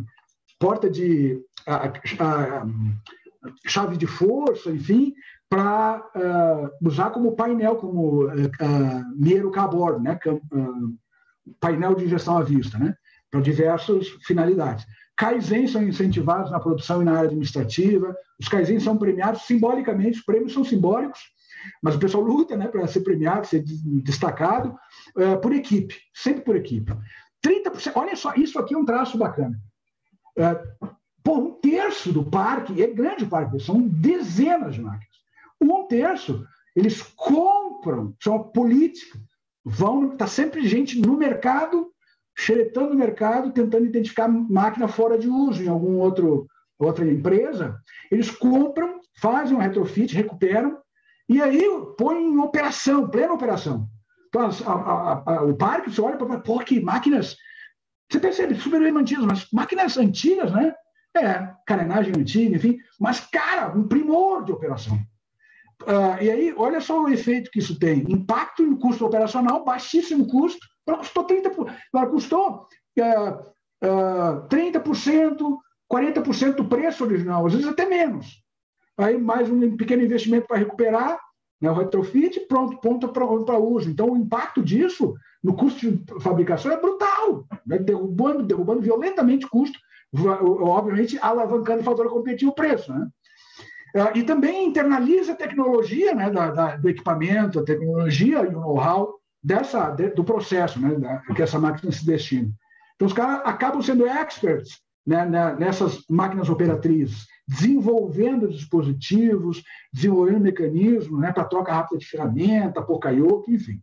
chave de força, enfim, para usar como painel, como Mieruká board, né? Painel de gestão à vista, né? Para diversas finalidades. Kaizens são incentivados na produção e na área administrativa, os Kaizens são premiados simbolicamente, os prêmios são simbólicos, mas o pessoal luta, né, para ser premiado, ser destacado, por equipe, sempre por equipe. 30%, olha só, isso aqui é um traço bacana. Pô, um terço do parque, é grande o parque, são dezenas de máquinas. Um terço, eles compram, são uma política, está sempre gente no mercado, xeretando o mercado, tentando identificar máquina fora de uso em outra empresa. Eles compram, fazem um retrofit, recuperam, e aí põem em operação, plena operação. Então, o parque, você olha para, pô, que máquinas, você percebe, super bem mantidas, mas máquinas antigas, né? Carenagem antiga, enfim, mas, cara, um primor de operação. E aí, olha só o efeito que isso tem. Impacto em custo operacional, baixíssimo custo, ela custou 30%, ela custou 30%, 40% do preço original, às vezes até menos. Aí mais um pequeno investimento para recuperar, né, o retrofit, pronto para uso. Então, o impacto disso no custo de fabricação é brutal, né, derrubando violentamente o custo, obviamente alavancando o fator competitivo, o preço, né? E também internaliza a tecnologia, né, do equipamento, a tecnologia e o know-how do processo, né, que essa máquina se destina. Então, os caras acabam sendo experts, né, nessas máquinas operatrizes, desenvolvendo dispositivos, desenvolvendo mecanismos, né, para troca rápida de ferramenta, Poka-yoke, enfim.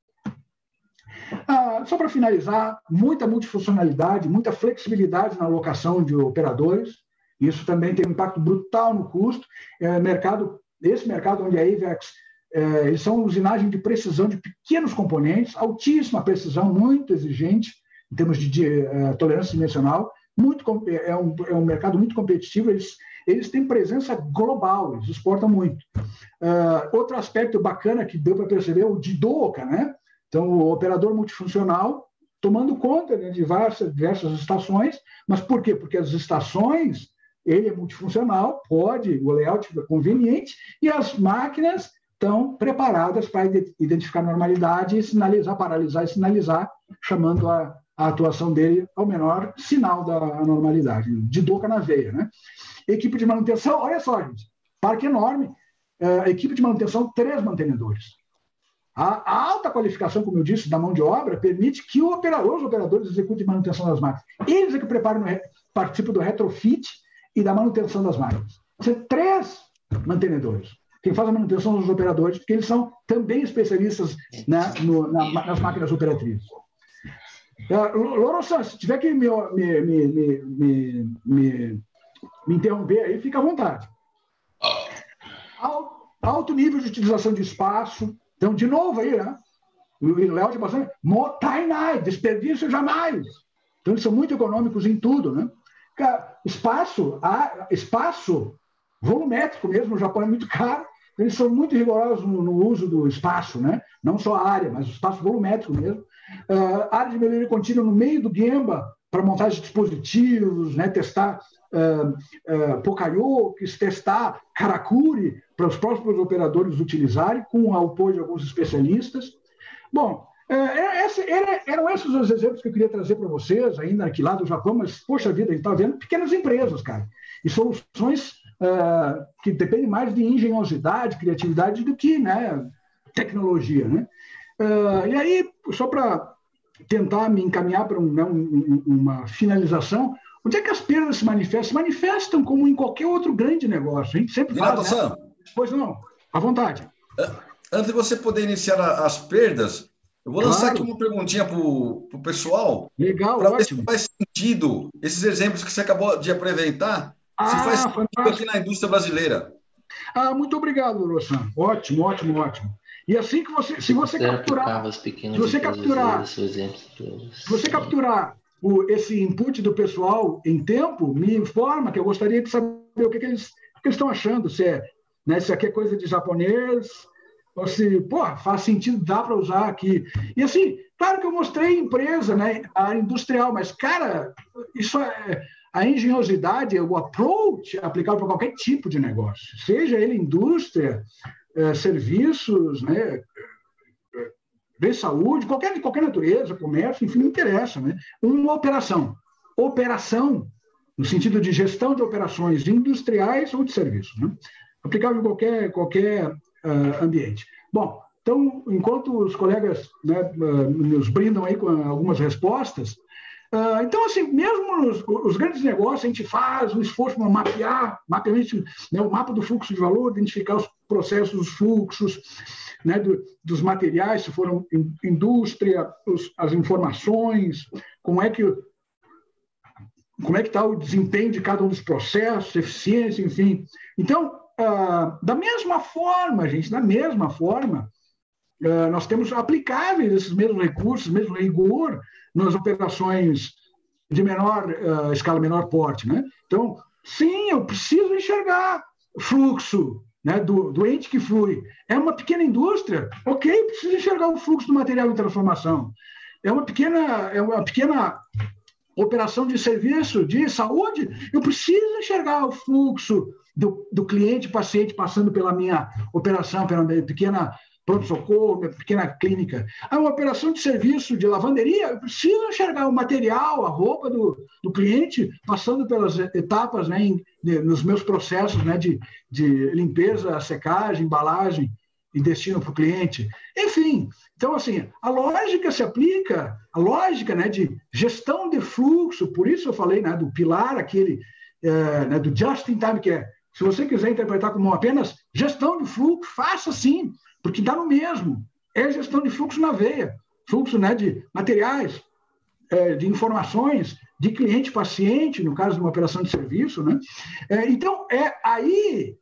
Só para finalizar, muita multifuncionalidade, muita flexibilidade na alocação de operadores. Isso também tem um impacto brutal no custo. Esse mercado onde a AVEX, eles são usinagem de precisão de pequenos componentes, altíssima precisão, muito exigente em termos de tolerância dimensional. É um mercado muito competitivo, eles têm presença global, eles exportam muito. Outro aspecto bacana que deu para perceber é o de DOCA, né? Então, o operador multifuncional tomando conta, né, de diversas estações, mas por quê? Porque as estações, ele é multifuncional, o layout é conveniente, e as máquinas estão preparadas para identificar normalidade e paralisar e sinalizar, chamando a atuação dele ao menor sinal da anormalidade, de DOCA na veia, né? Equipe de manutenção, olha só, gente, parque enorme, equipe de manutenção, 3 mantenedores. A alta qualificação, como eu disse, da mão de obra permite que os operadores executem manutenção das máquinas. Eles é que participam do retrofit e da manutenção das máquinas. São 3 mantenedores. Quem faz a manutenção são os operadores, porque eles são também especialistas, né, nas máquinas operatrizes. Loro-san, se tiver que me interromper aí, fica à vontade. Alto nível de utilização de espaço. Então, de novo aí, né? O Léo de bastante. Motainai, desperdício jamais. Então, eles são muito econômicos em tudo, né? Espaço volumétrico mesmo, o Japão é muito caro. Eles são muito rigorosos no uso do espaço, né? Não só a área, mas o espaço volumétrico mesmo. Área de melhoria contínua no meio do Gemba para montagem de dispositivos, né? Testar Poka-yokes, testar Karakuri para os próprios operadores utilizarem, com o apoio de alguns especialistas. Bom, eram esses os exemplos que eu queria trazer para vocês, ainda aqui lá do Japão, mas, poxa vida, a gente está vendo pequenas empresas, cara, e soluções que dependem mais de engenhosidade, criatividade do que, né, tecnologia, né? E aí, só para tentar me encaminhar para uma finalização, onde é que as perdas se manifestam? Se manifestam como em qualquer outro grande negócio. A gente sempre fala, né? Pois não, à vontade. Antes de você poder iniciar as perdas, eu vou lançar aqui uma perguntinha para o pessoal. Legal, para ver se faz sentido esses exemplos que você acabou de apresentar, se faz sentido aqui na indústria brasileira. Muito obrigado, Loro-san. Ótimo. E assim que se você capturar esse input do pessoal em tempo, me informa, que eu gostaria de saber o que eles estão achando, se aqui é coisa de japonês, ou se, faz sentido, dá para usar aqui. E assim, claro que eu mostrei empresa, né, a industrial, mas, cara, isso a engenhosidade, o approach aplicado para qualquer tipo de negócio, seja ele indústria, serviços, né, de saúde, qualquer natureza, comércio, enfim, não interessa, né? Uma operação, no sentido de gestão de operações industriais ou de serviços, né? Aplicável em qualquer ambiente. Bom, então, enquanto os colegas, né, nos brindam aí com algumas respostas, Então, assim, mesmo os grandes negócios, a gente faz um esforço para mapeamento, né, o mapa do fluxo de valor, identificar os processos, os fluxos, né, dos materiais, se for indústria, as informações, como é que está o desempenho de cada um dos processos, eficiência, enfim. Então, da mesma forma, gente, nós temos aplicáveis esses mesmos recursos, mesmo rigor, nas operações de menor escala, menor porte, né? Então, sim, eu preciso enxergar fluxo, né, do ente que flui. É uma pequena indústria, ok, preciso enxergar o fluxo do material em transformação. É uma pequena operação de serviço de saúde, eu preciso enxergar o fluxo do cliente, paciente, passando pela minha operação, pela minha pequena pronto-socorro, minha pequena clínica. Uma operação de serviço de lavanderia, eu preciso enxergar o material, a roupa do cliente, passando pelas etapas, né, nos meus processos, né, de limpeza, secagem, embalagem e destino para o cliente. Enfim, então, assim, a lógica se aplica, a lógica, né, de gestão de fluxo, por isso eu falei, né, do pilar aquele, né, do just-in-time, que é, se você quiser interpretar como apenas gestão de fluxo, faça sim, porque dá no mesmo. É gestão de fluxo na veia, fluxo, né, de materiais, de informações, de cliente-paciente, no caso de uma operação de serviço, né? Então, aí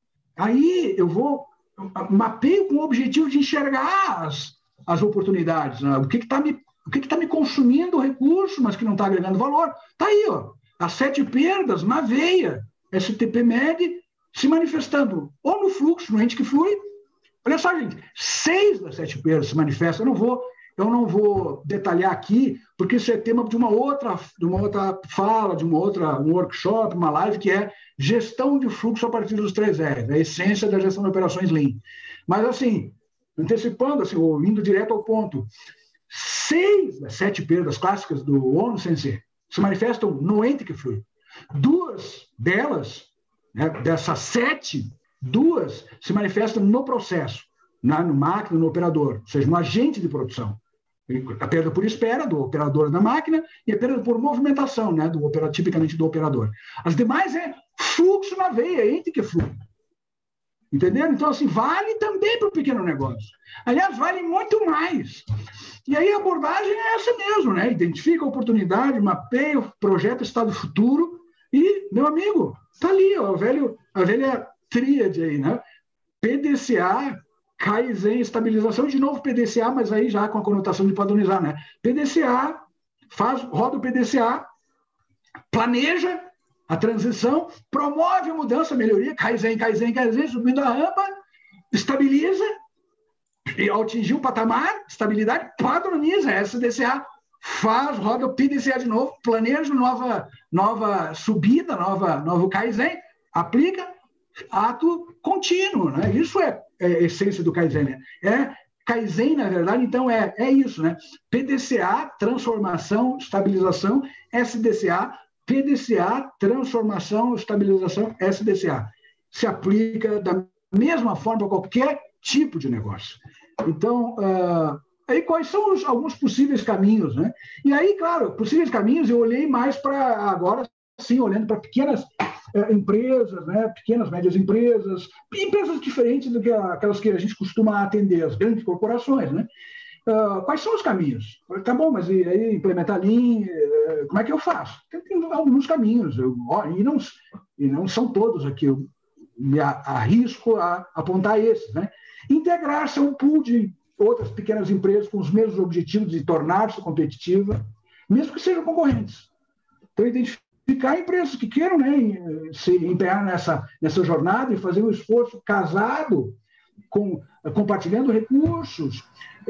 eu mapeio com o objetivo de enxergar as oportunidades, né? O que está me consumindo recurso, mas que não está agregando valor. Está aí, ó, as 7 perdas na veia, STP-MED, se manifestando ou no fluxo, no ente que flui. Olha só, gente, 6 das 7 perdas se manifestam. Eu não vou detalhar aqui, porque isso é tema de uma outra fala, um workshop, uma live, que é gestão de fluxo a partir dos 3 R's, a essência da gestão de operações Lean. Mas, assim, antecipando, assim, ou indo direto ao ponto, 6 das 7 perdas clássicas do Ono Sensei se manifestam no ente que flui. 2 delas, né, dessas 7, 2 se manifestam no processo, no máquina, no operador, ou seja, no agente de produção. A perda por espera do operador da máquina e a perda por movimentação, né, tipicamente do operador. As demais é fluxo na veia, ente que flui. Entenderam? Então, assim, vale também para o pequeno negócio. Aliás, vale muito mais. E aí a abordagem é essa mesmo, né? Identifica a oportunidade, mapeia o projeto, estado futuro e, meu amigo, está ali, ó, a velha tríade aí, né? PDCA, Kaizen, estabilização, de novo PDCA, mas aí já com a conotação de padronizar, né? PDCA, roda o PDCA, planeja a transição, promove a mudança, a melhoria, Kaizen, subindo a rampa, estabiliza, e ao atingir o patamar, estabilidade, padroniza, SDCA, roda o PDCA de novo, planeja nova subida, novo Kaizen, aplica, ato contínuo, né? Isso é a essência do Kaizen, né? Kaizen, na verdade, então, é isso, né? PDCA, transformação, estabilização, SDCA, PDCA, transformação, estabilização, SDCA. Se aplica da mesma forma para qualquer tipo de negócio. Então, aí quais são alguns possíveis caminhos, né? E aí, claro, possíveis caminhos, eu olhei mais para, agora sim, olhando para pequenas empresas, né? Pequenas, médias empresas diferentes do que aquelas que a gente costuma atender, as grandes corporações, né? Quais são os caminhos? Tá bom, mas e aí implementar Lean, como é que eu faço? Tem alguns caminhos, e não são todos aqui, eu me arrisco a apontar esses, né? Integrar-se a um pool de outras pequenas empresas com os mesmos objetivos de tornar-se competitiva, mesmo que sejam concorrentes. Então, identificar empresas que queiram, né, se empenhar nessa jornada e fazer um esforço casado, compartilhando recursos,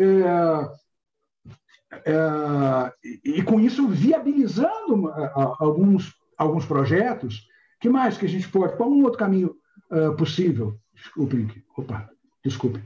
e com isso viabilizando alguns projetos. Que mais que a gente pode? Qual um outro caminho possível? Desculpe.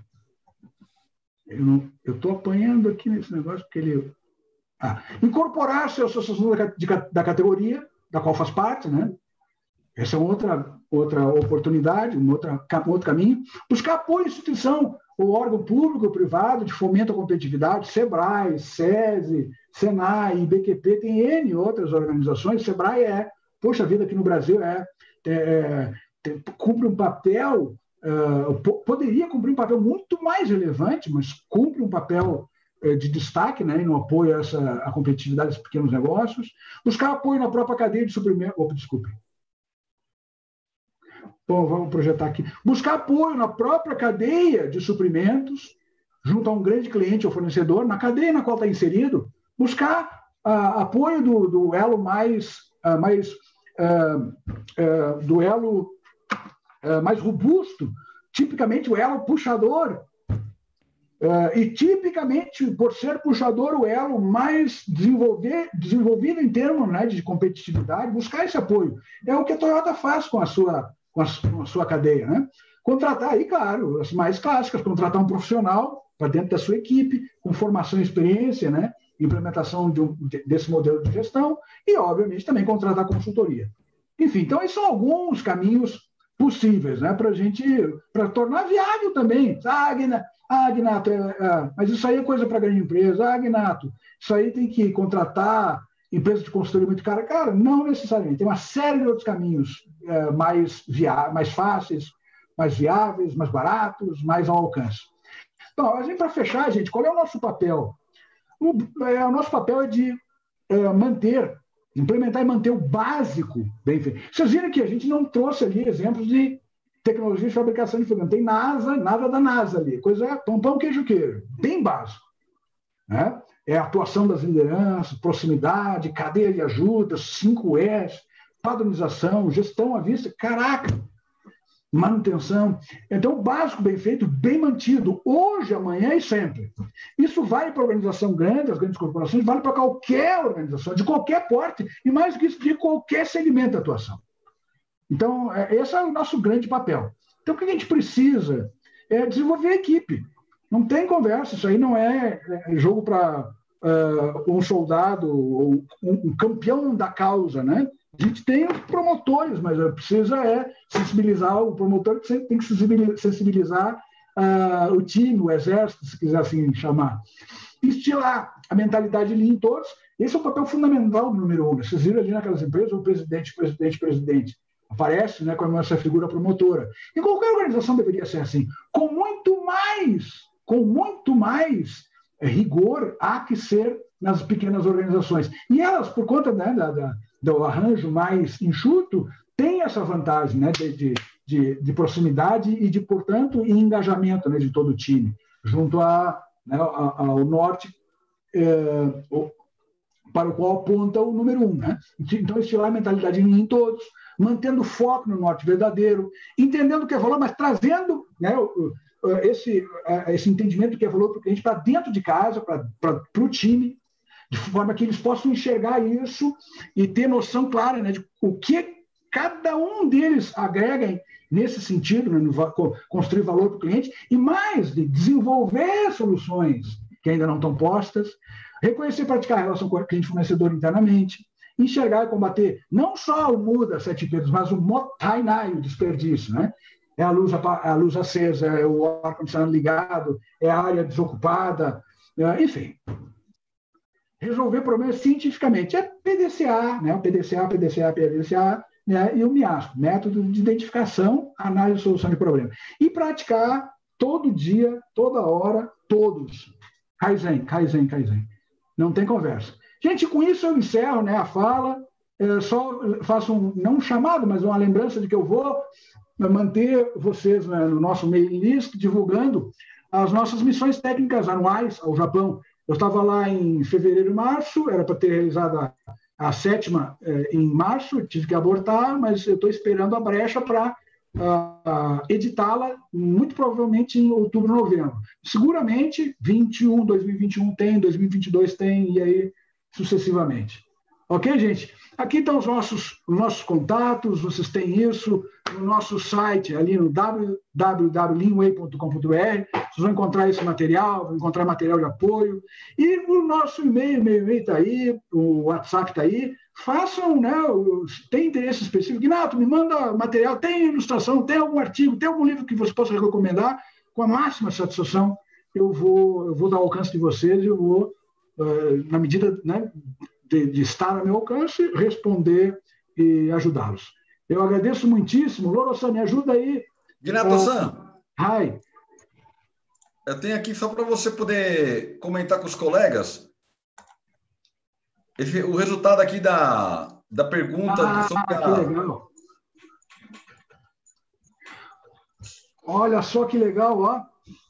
Eu estou apanhando aqui nesse negócio porque ele... incorporar-se à associação da categoria, da qual faz parte, né? Essa é outra oportunidade, outro caminho. Buscar apoio à instituição o órgão público ou privado de fomento à competitividade, SEBRAE, SESI, SENAI, BQP, tem N outras organizações. SEBRAE poxa vida, aqui no Brasil cumpre um papel, poderia cumprir um papel muito mais relevante, mas cumpre um papel de destaque, né, no apoio à competitividade dos pequenos negócios. Buscar apoio na própria cadeia de suprimento. Desculpe. Bom, vamos projetar aqui. Buscar apoio na própria cadeia de suprimentos, junto a um grande cliente ou fornecedor, na cadeia na qual está inserido. Buscar apoio do elo mais robusto, tipicamente o elo puxador. E, tipicamente, por ser puxador, o elo mais desenvolvido em termos, né, de competitividade, buscar esse apoio. É o que a Toyota faz com a sua cadeia. Né? Contratar, aí, claro, as mais clássicas, contratar um profissional para dentro da sua equipe, com formação e experiência, né, implementação desse modelo de gestão e, obviamente, também contratar consultoria. Enfim, então, esses são alguns caminhos possíveis, né, para tornar viável também. Gnato, mas isso aí é coisa para grande empresa. Gnato, isso aí tem que contratar empresa de consultoria muito cara. Cara, não necessariamente. Tem uma série de outros caminhos mais fáceis, mais viáveis, mais baratos, mais ao alcance. Então, para fechar, gente, qual é o nosso papel? O nosso papel é de implementar e manter o básico bem feito. Vocês viram que a gente não trouxe ali exemplos de tecnologia de fabricação de fogo. Não tem nada da NASA ali. Coisa pão, queijo, bem básico. Né? É a atuação das lideranças, proximidade, cadeia de ajuda, 5S, padronização, gestão à vista. Caraca! Manutenção. Então, o básico bem feito, bem mantido, hoje, amanhã e sempre. Isso vale para a organização grande, as grandes corporações, vale para qualquer organização, de qualquer porte, e mais do que isso, de qualquer segmento de atuação. Então, esse é o nosso grande papel. Então, o que a gente precisa é desenvolver a equipe. Não tem conversa, isso aí não é jogo para um soldado ou um campeão da causa, né? A gente tem os promotores, mas precisa sensibilizar o promotor, que tem que sensibilizar o time, o exército, se quiser assim chamar. Estilar a mentalidade Lean em todos. Esse é o papel fundamental do número 1. Vocês viram ali naquelas empresas, o presidente. Aparece, né, como essa figura promotora. E qualquer organização deveria ser assim. Com muito mais rigor há que ser nas pequenas organizações. E elas, por conta, né, do arranjo mais enxuto, têm essa vantagem, né, de proximidade e de, portanto, engajamento, né, de todo o time, junto ao norte, para o qual aponta o número 1. Né? Então, estilar a mentalidade em todos, mantendo foco no norte verdadeiro, entendendo o que é valor, mas trazendo, né, esse entendimento do que é valor para o cliente para dentro de casa, para o time, de forma que eles possam enxergar isso e ter noção clara, né, de o que cada um deles agrega nesse sentido, né, construir valor para o cliente, e mais, de desenvolver soluções que ainda não estão postas, reconhecer e praticar a relação com o cliente-fornecedor internamente, enxergar e combater não só o muda 7 P's, mas o motainai, o desperdício, né? É a luz acesa, é o ar-condicionado ligado, é a área desocupada, enfim. Resolver problemas cientificamente. É PDCA, né? O PDCA, né? E o MIASP, método de identificação, análise e solução de problemas. E praticar todo dia, toda hora, todos. Kaizen. Não tem conversa. Gente, com isso eu encerro, né, a fala. Só faço não um chamado, mas uma lembrança de que eu vou manter vocês, né, no nosso mailing list, divulgando as nossas missões técnicas anuais ao Japão. Eu estava lá em fevereiro e março, era para ter realizado a 7ª em março, tive que abortar, mas eu estou esperando a brecha para editá-la, muito provavelmente em outubro, novembro. Seguramente, 2021 tem, 2022 tem, e aí sucessivamente. Ok, gente? Aqui estão os nossos contatos, vocês têm isso no nosso site, ali no www.leanway.com.br. Vocês vão encontrar esse material, vão encontrar material de apoio. E o nosso e-mail está aí, o WhatsApp está aí. Façam, né? Tem interesse específico. Gnato, me manda material, tem ilustração, tem algum artigo, tem algum livro que você possa recomendar. com a máxima satisfação, eu vou dar ao alcance de vocês, eu vou, na medida, né, de estar ao meu alcance, responder e ajudá-los. Eu agradeço muitíssimo. Loro-san, me ajuda aí. Gnato-san, Hi. eu tenho aqui só para você poder comentar com os colegas o resultado aqui da pergunta sobre que legal. Olha só que legal, ó.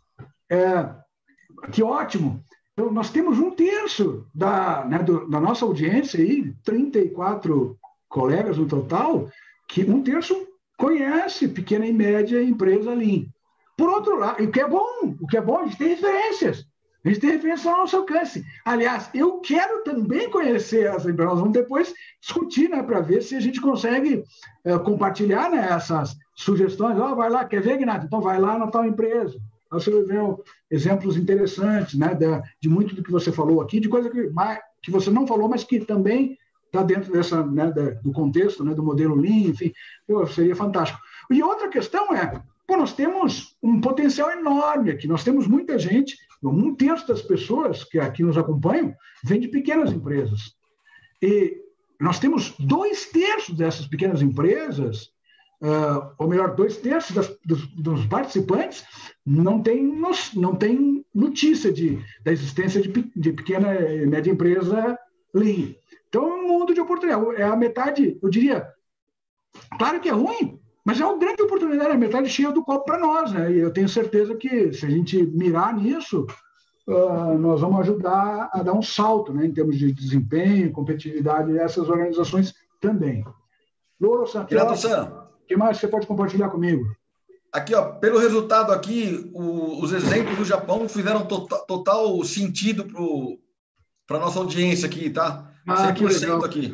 Que ótimo. Então, nós temos 1/3 da nossa audiência aí, 34 colegas no total, que 1/3 conhece pequena e média empresa Lean. Por outro lado, o que é bom, a gente tem referências. A gente tem referências ao nosso alcance. Aliás, eu quero também conhecer essa empresa. Nós vamos depois discutir, né, para ver se a gente consegue compartilhar, né, essas sugestões. Vai lá, quer ver, Ignato? Então vai lá na tal empresa. Você vai ver exemplos interessantes, né, de muito do que você falou aqui, de coisa que você não falou, mas que também está dentro dessa, né, do contexto, né, do modelo Lean, enfim, seria fantástico. E outra questão nós temos um potencial enorme aqui, nós temos muita gente, 1/3 das pessoas que aqui nos acompanham vem de pequenas empresas. E nós temos 2/3 dessas pequenas empresas, ou melhor, 2/3 dos participantes não tem notícia da existência de pequena e média empresa Lean. Então, é um mundo de oportunidade. É a metade, eu diria, claro que é ruim, mas é uma grande oportunidade, a metade cheia do copo para nós, né? E eu tenho certeza que, se a gente mirar nisso, nós vamos ajudar a dar um salto, né, em termos de desempenho, competitividade dessas organizações também. Loro-san, o que mais você pode compartilhar comigo? Aqui, ó, pelo resultado aqui, os exemplos do Japão fizeram total sentido para a nossa audiência aqui, tá? 100% aqui.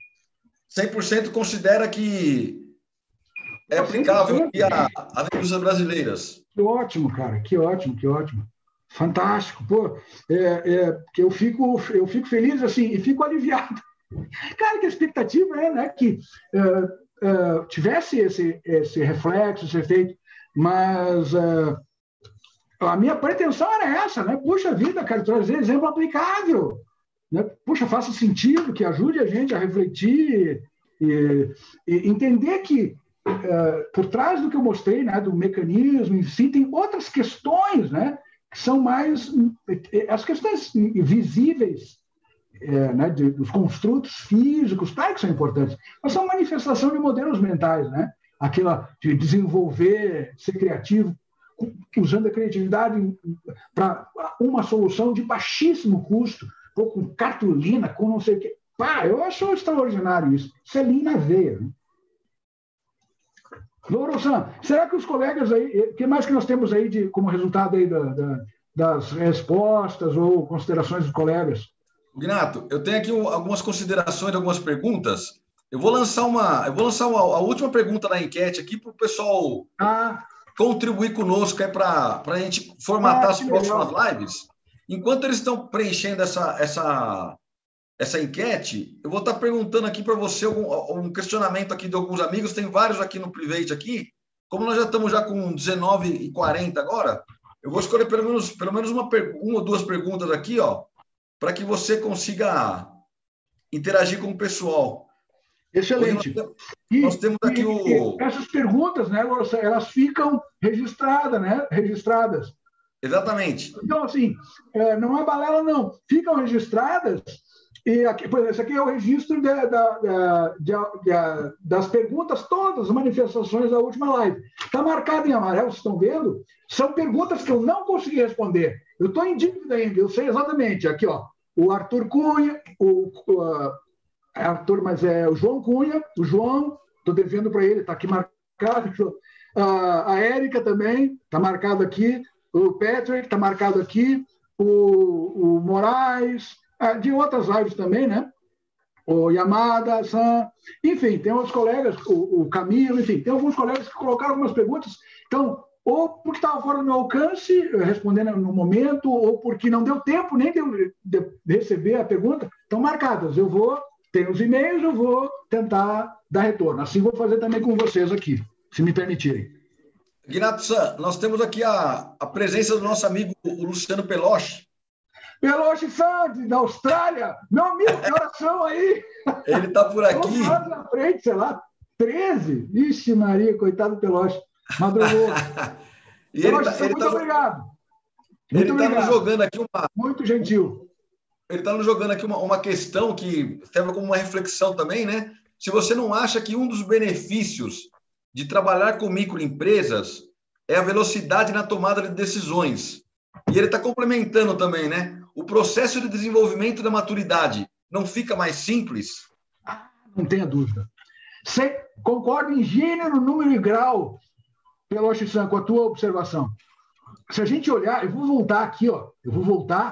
100% considera que é aplicável aqui às indústrias brasileiras. Que ótimo, cara. Que ótimo, que ótimo. Fantástico. Pô, que eu fico feliz assim e fico aliviado. Cara, que a expectativa é, né, que tivesse esse reflexo, esse efeito, mas a minha pretensão era essa, né? Puxa vida, cara, trazer exemplo aplicável. Né? Puxa, faça sentido, que ajude a gente a refletir e entender que por trás do que eu mostrei, né, do mecanismo em si, tem outras questões, né, que são mais as questões visíveis, né, dos construtos físicos, claro que são importantes, mas são manifestação de modelos mentais, né? Aquela de desenvolver, ser criativo, usando a criatividade para uma solução de baixíssimo custo, com cartolina, com não sei o quê. Eu acho extraordinário isso. Isso é Lean na veia, né? Loro-san, será que os colegas aí, o que mais que nós temos aí como resultado aí das respostas ou considerações dos colegas? Gnato, eu tenho aqui algumas considerações, algumas perguntas. Eu vou lançar a última pergunta da enquete aqui para o pessoal contribuir conosco para a gente formatar as próximas lives. Enquanto eles estão preenchendo essa enquete, eu vou estar perguntando aqui para você um questionamento aqui de alguns amigos. Tem vários aqui no Private aqui. Como nós já estamos com 19h40 agora, eu vou escolher pelo menos uma ou duas perguntas aqui, ó, para que você consiga interagir com o pessoal. Excelente. Nós temos aqui essas perguntas, né, elas ficam registradas, né? Registradas. Exatamente. Então, assim, não é balela, não. Ficam registradas, e aqui, por exemplo, esse aqui é o registro das perguntas, todas as manifestações da última live. Está marcado em amarelo, vocês estão vendo? São perguntas que eu não consegui responder. Eu estou em dívida ainda, eu sei exatamente. Aqui, ó, o Arthur Cunha, Arthur, mas é o João Cunha, o João, estou devendo para ele, está aqui marcado. A Érica também, está marcado aqui. O Patrick está marcado aqui, o Moraes, de outras lives também, né? O Yamada, Sam, enfim, tem outros colegas, o Camilo, enfim, tem alguns colegas que colocaram algumas perguntas. Então, ou porque estava fora do meu alcance, respondendo no momento, ou porque não deu tempo nem de receber a pergunta, estão marcadas. Tenho os e-mails, eu vou tentar dar retorno. Assim vou fazer também com vocês aqui, se me permitirem. Guinato San, nós temos aqui a presença do nosso amigo o Luciano Peloche. Peloche Santos, da Austrália, meu amigo, que oração aí. Ele está por aqui. 12 anos na frente, sei lá, 13. Ixi, Maria, coitado do Peloche. Madrugou. E Peloche, muito obrigado. Ele está nos jogando aqui muito gentil. Ele está nos jogando aqui uma questão que serve como uma reflexão também, né? Se você não acha que um dos benefícios de trabalhar com microempresas é a velocidade na tomada de decisões. E ele está complementando também, né? O processo de desenvolvimento da maturidade não fica mais simples? Não tenha dúvida. Concordo em gênero, número e grau, Peloche San, com a tua observação. Se a gente olhar, eu vou voltar aqui, ó. Eu vou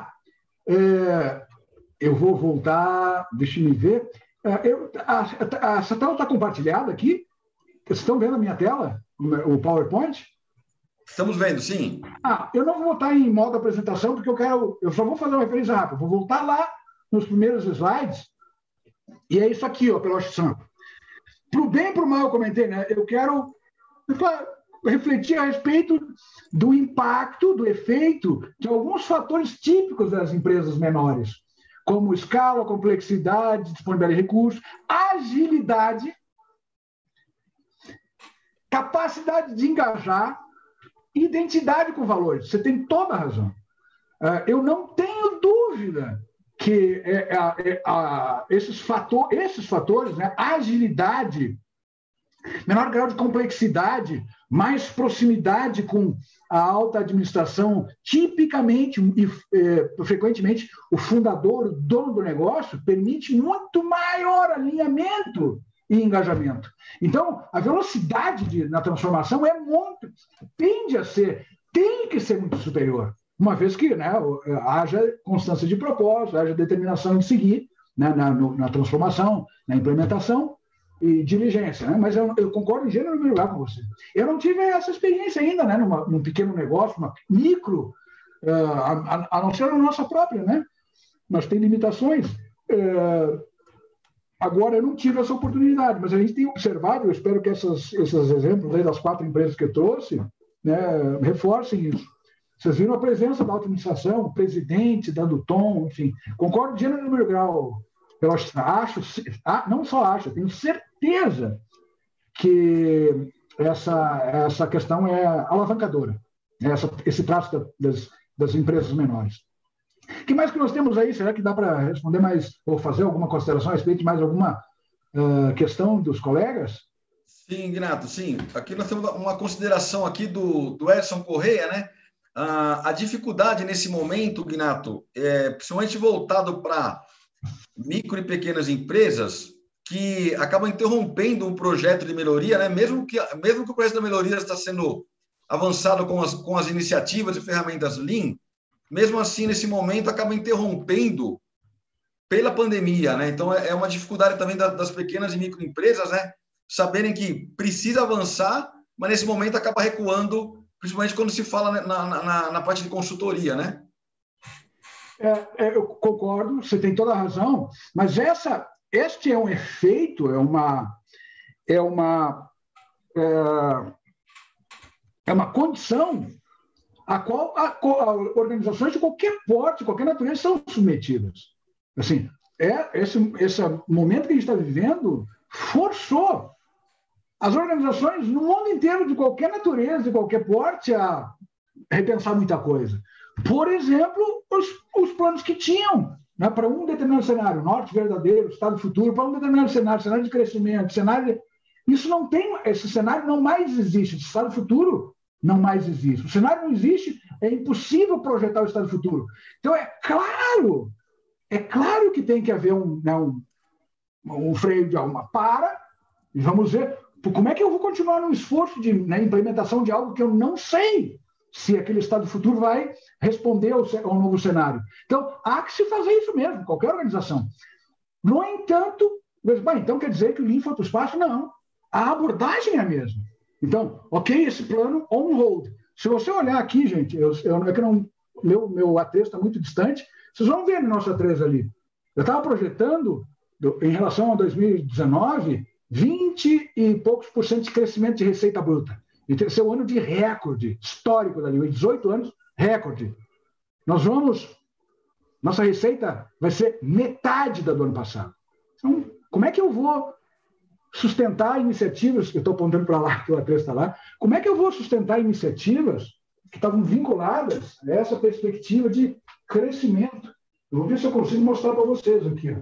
voltar, deixa eu ver. Essa tela está compartilhada aqui? Vocês estão vendo a minha tela? O PowerPoint? Estamos vendo, sim. Eu não vou voltar em modo apresentação, porque eu só vou fazer uma referência rápida. Vou voltar lá nos primeiros slides, e é isso aqui, ó, Peloche San. Para o bem e para o mal, eu comentei, né? Eu quero refletir a respeito do impacto, do efeito de alguns fatores típicos das empresas menores, como escala, complexidade, disponibilidade de recursos, agilidade, capacidade de engajar, identidade com valores. Você tem toda a razão. Eu não tenho dúvida que esses fatores, né, agilidade, menor grau de complexidade, mais proximidade com a alta administração, tipicamente e frequentemente o fundador, o dono do negócio, permite muito maior alinhamento e engajamento. Então, a velocidade na transformação tem que ser muito superior, uma vez que, né, haja constância de propósito, haja determinação de seguir, né, na transformação, na implementação e diligência, né? Mas eu concordo em gênero e número lugar com você. Eu não tive essa experiência ainda, né, num pequeno negócio, uma micro, a não ser a nossa própria, né? Mas tem limitações. Agora, eu não tive essa oportunidade, mas a gente tem observado, eu espero que esses exemplos aí das 4 empresas que eu trouxe, né, reforcem isso. Vocês viram a presença da autonomização, o presidente dando tom, enfim. Concordo de gênero e número grau. Eu não só acho, tenho certeza que essa questão é alavancadora, esse traço das empresas menores. O que mais que nós temos aí? Será que dá para responder mais, ou fazer alguma consideração a respeito de mais alguma questão dos colegas? Sim, Guinato, sim. Aqui nós temos uma consideração aqui do Edson Correia, né? A dificuldade nesse momento, Guinato, principalmente voltado para micro e pequenas empresas, que acabam interrompendo um projeto de melhoria, né? Mesmo que o projeto de melhoria está sendo avançado com as iniciativas e ferramentas Lean, mesmo assim, nesse momento, acaba interrompendo pela pandemia, né? Então, é uma dificuldade também das pequenas e microempresas, né? Saberem que precisa avançar, mas nesse momento acaba recuando, principalmente quando se fala na parte de consultoria, né? Eu concordo, você tem toda a razão, mas este é um efeito, é uma condição a qual organizações de qualquer porte, qualquer natureza são submetidas. Assim, esse momento que a gente está vivendo forçou as organizações no mundo inteiro, de qualquer natureza, de qualquer porte, a repensar muita coisa. Por exemplo, os planos que tinham, né, para um determinado cenário, norte verdadeiro, estado futuro, para um determinado cenário de crescimento, esse cenário não mais existe, esse estado futuro não mais existe. O cenário não existe, é impossível projetar o estado futuro. Então, é claro que tem que haver um freio de alma. E vamos ver, como é que eu vou continuar no esforço de implementação de algo que eu não sei se aquele estado futuro vai responder ao novo cenário. Então, há que se fazer isso mesmo, qualquer organização. No entanto, então quer dizer que o Lean foi para o espaço? Não. A abordagem é a mesma. Então, ok, esse plano on hold. Se você olhar aqui, gente, meu A3 está muito distante, vocês vão ver no nosso A3 ali. Eu estava projetando, em relação a 2019, 20 e poucos % de crescimento de receita bruta. Esse é o ano de recorde histórico da Leeway, 18 anos, recorde. Nossa receita vai ser metade da do ano passado. Então, como é que eu vou sustentar iniciativas, que eu estou apontando para lá, que o Atreus está lá, como é que eu vou sustentar iniciativas que estavam vinculadas a essa perspectiva de crescimento? Eu vou ver se eu consigo mostrar para vocês aqui.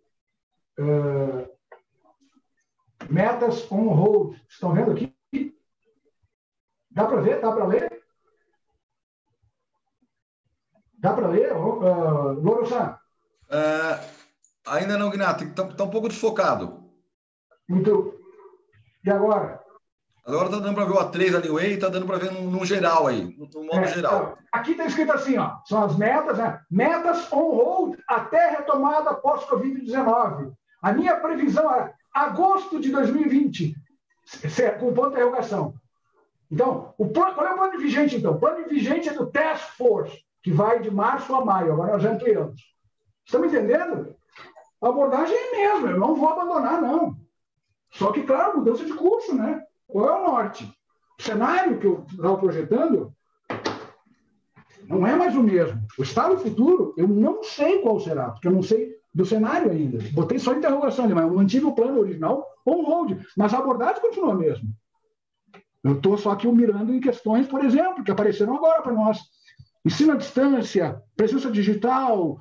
Metas on hold. Estão vendo aqui? Dá para ver? Dá para ler? Dá para ler, Loro-san? Ainda não, Gnata. Está um pouco desfocado. Muito. E agora? Agora está dando para ver o A3 da Leeway, está dando para ver no geral aí, no modo geral. Aqui está escrito assim, ó, são as metas, né? Metas on hold até retomada pós-Covid-19. A minha previsão é agosto de 2020, com ponto de interrogação. Então, qual é o plano vigente, então? O plano vigente é do Task Force, que vai de março a maio, agora nós já ampliamos. Estão me entendendo? A abordagem é a mesma, eu não vou abandonar, não. Só que, claro, mudança de curso, né? Qual é o norte? O cenário que eu estava projetando não é mais o mesmo. O estado futuro, eu não sei qual será, porque eu não sei do cenário ainda. Botei só interrogação ali, mas eu mantive o plano original on hold, mas a abordagem continua a mesma. Eu estou só aqui mirando em questões, por exemplo, que apareceram agora para nós. Ensino à distância, presença digital,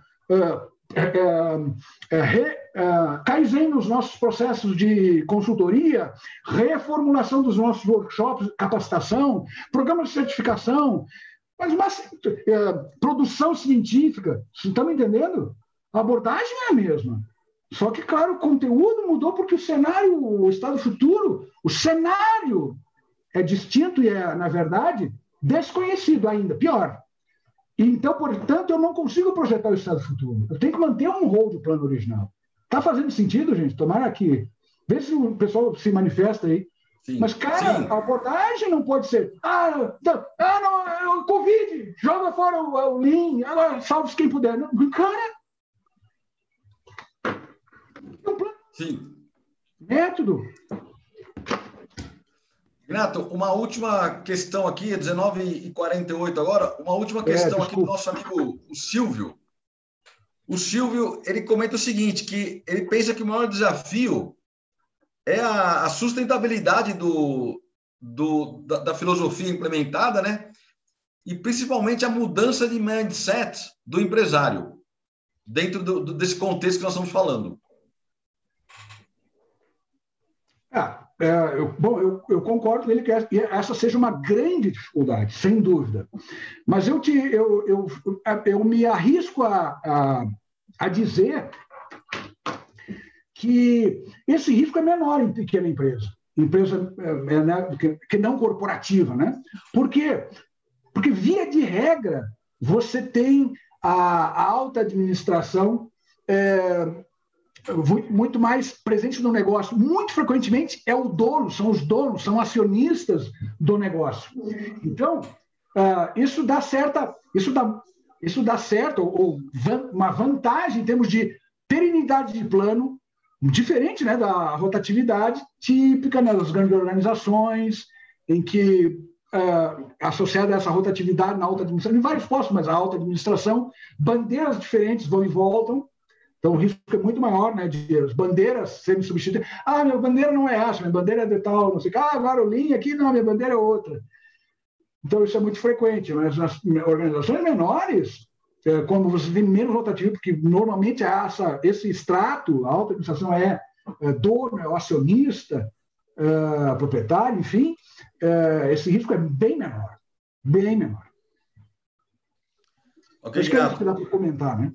Kaizen nos nossos processos de consultoria, reformulação dos nossos workshops, capacitação, programas de certificação, mas produção científica. Vocês estão me entendendo? A abordagem é a mesma. Só que, claro, o conteúdo mudou porque o cenário, o estado futuro, o cenário é distinto e é, na verdade, desconhecido ainda, pior. Então, portanto, eu não consigo projetar o estado futuro. Eu tenho que manter um hold do plano original. Está fazendo sentido, gente? Tomara que... Vê se o pessoal se manifesta aí. Sim, mas, cara, sim. A abordagem não pode ser... não, Covid, joga fora o Lean, agora salve-se quem puder. Não, cara... É um plano. Sim. Método. Renato, uma última questão aqui, 19h48 agora, uma última questão aqui do nosso amigo o Silvio. O Silvio, ele comenta o seguinte, que ele pensa que o maior desafio é a sustentabilidade da filosofia implementada, né? E principalmente a mudança de mindset do empresário, dentro desse contexto que nós estamos falando. Eu concordo com ele que essa seja uma grande dificuldade, sem dúvida. Mas eu me arrisco a dizer que esse risco é menor em pequena empresa que não corporativa, né? Por quê? Porque, via de regra, você tem a alta administração muito mais presente no negócio. Muito frequentemente é o dono, são os donos, são acionistas do negócio. Então, isso dá certo, ou uma vantagem em termos de perenidade de plano, diferente, né, da rotatividade típica, né, das grandes organizações, em que associada a essa rotatividade na alta administração, em vários postos, mas a alta administração, bandeiras diferentes vão e voltam. Então, o risco é muito maior, né, de as bandeiras serem substituídas. Minha bandeira não é essa, minha bandeira é de tal, não sei o que. Agora o linha aqui, não, minha bandeira é outra. Então, isso é muito frequente. Mas nas organizações menores, quando você tem menos rotativo, porque normalmente esse extrato, a alta administração é dono, é o acionista, proprietário, enfim, esse risco é bem menor. Bem menor. Ok, acho que dá para comentar, né?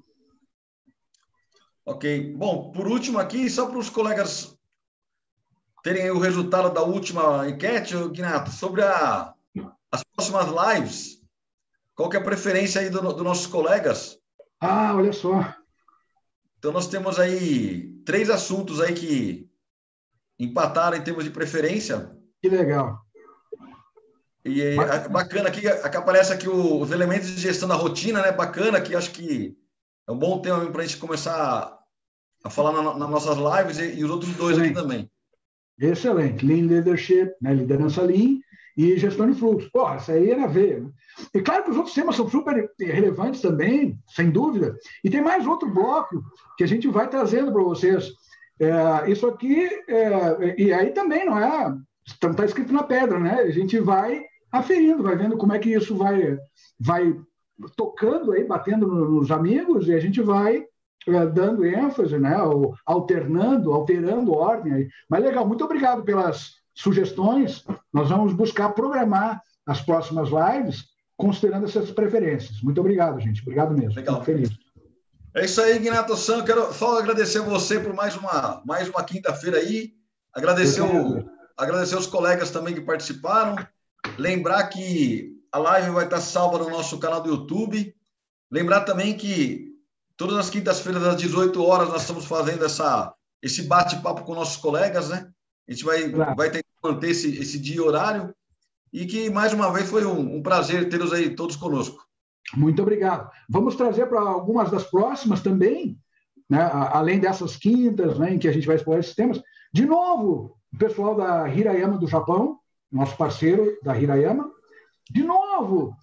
Ok. Bom, por último aqui, só para os colegas terem o resultado da última enquete, Gnata, sobre as próximas lives, qual que é a preferência aí dos nossos colegas? Olha só. Então, nós temos aí 3 assuntos aí que empataram em termos de preferência. Que legal. E é bacana aqui, aparece aqui os elementos de gestão da rotina, né? Bacana, que acho que é um bom tema para a gente começar a falar nas nossas lives e os outros 2 aqui também. Excelente. Lean Leadership, né? Liderança Lean, e gestão de fluxo. Porra, isso aí é na veia. Né? E claro que os outros temas são super relevantes também, sem dúvida. E tem mais outro bloco que a gente vai trazendo para vocês. Isso aqui, e aí também não está escrito na pedra, né? A gente vai aferindo, vai vendo como é que isso vai tocando aí, batendo nos amigos, e a gente vai dando ênfase, né? Ou alterando ordem aí. Mas legal, muito obrigado pelas sugestões. Nós vamos buscar programar as próximas lives considerando essas preferências. Muito obrigado, gente. Obrigado mesmo. Legal. Fico feliz. É isso aí, Ignato-san. Quero só agradecer você por mais uma quinta-feira aí. Agradecer os colegas também que participaram. Lembrar que a live vai estar salva no nosso canal do YouTube. Lembrar também que todas as quintas-feiras, às 18 horas, nós estamos fazendo esse bate-papo com nossos colegas, né? A gente vai tentar manter esse dia e horário. E que, mais uma vez, foi um prazer tê-los aí todos conosco. Muito obrigado. Vamos trazer para algumas das próximas também, né? Além dessas quintas, né, em que a gente vai explorar esses temas. De novo, o pessoal da Hirayama do Japão, nosso parceiro da Hirayama. De novo,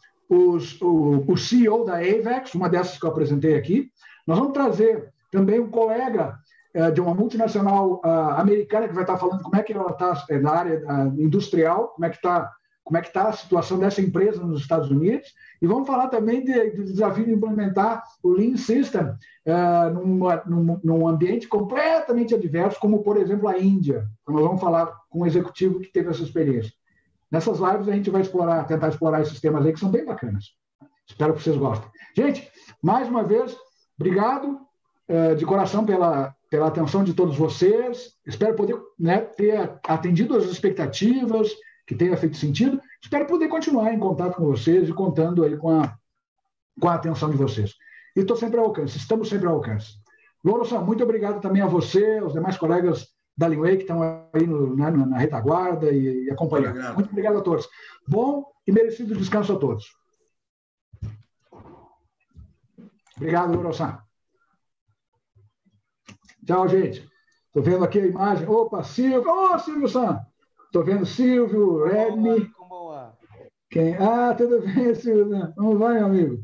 o CEO da AVEX, uma dessas que eu apresentei aqui. Nós vamos trazer também um colega de uma multinacional americana que vai estar falando como é que ela está na área industrial, como é que está a situação dessa empresa nos Estados Unidos, e vamos falar também do desafio de implementar o Lean System num ambiente completamente adverso, como, por exemplo, a Índia. Então, nós vamos falar com um executivo que teve essa experiência. Nessas lives a gente vai tentar explorar esses temas aí, que são bem bacanas. Espero que vocês gostem. Gente, mais uma vez, obrigado de coração pela atenção de todos vocês. Espero poder, né, ter atendido as expectativas, que tenha feito sentido. Espero poder continuar em contato com vocês e contando aí com a atenção de vocês. E estou sempre ao alcance, estamos sempre ao alcance. Louro-san, muito obrigado também a você, aos demais colegas da Linway que estão aí na retaguarda e acompanhando. Obrigado. Muito obrigado a todos. Bom e merecido descanso a todos. Obrigado, Louro-san. Tchau, gente. Estou vendo aqui a imagem. Opa, Silvio. Ô, Silvio-san. Estou vendo Silvio, Redney. Quem? Ah, tudo bem, Silvio. Como vai, meu amigo?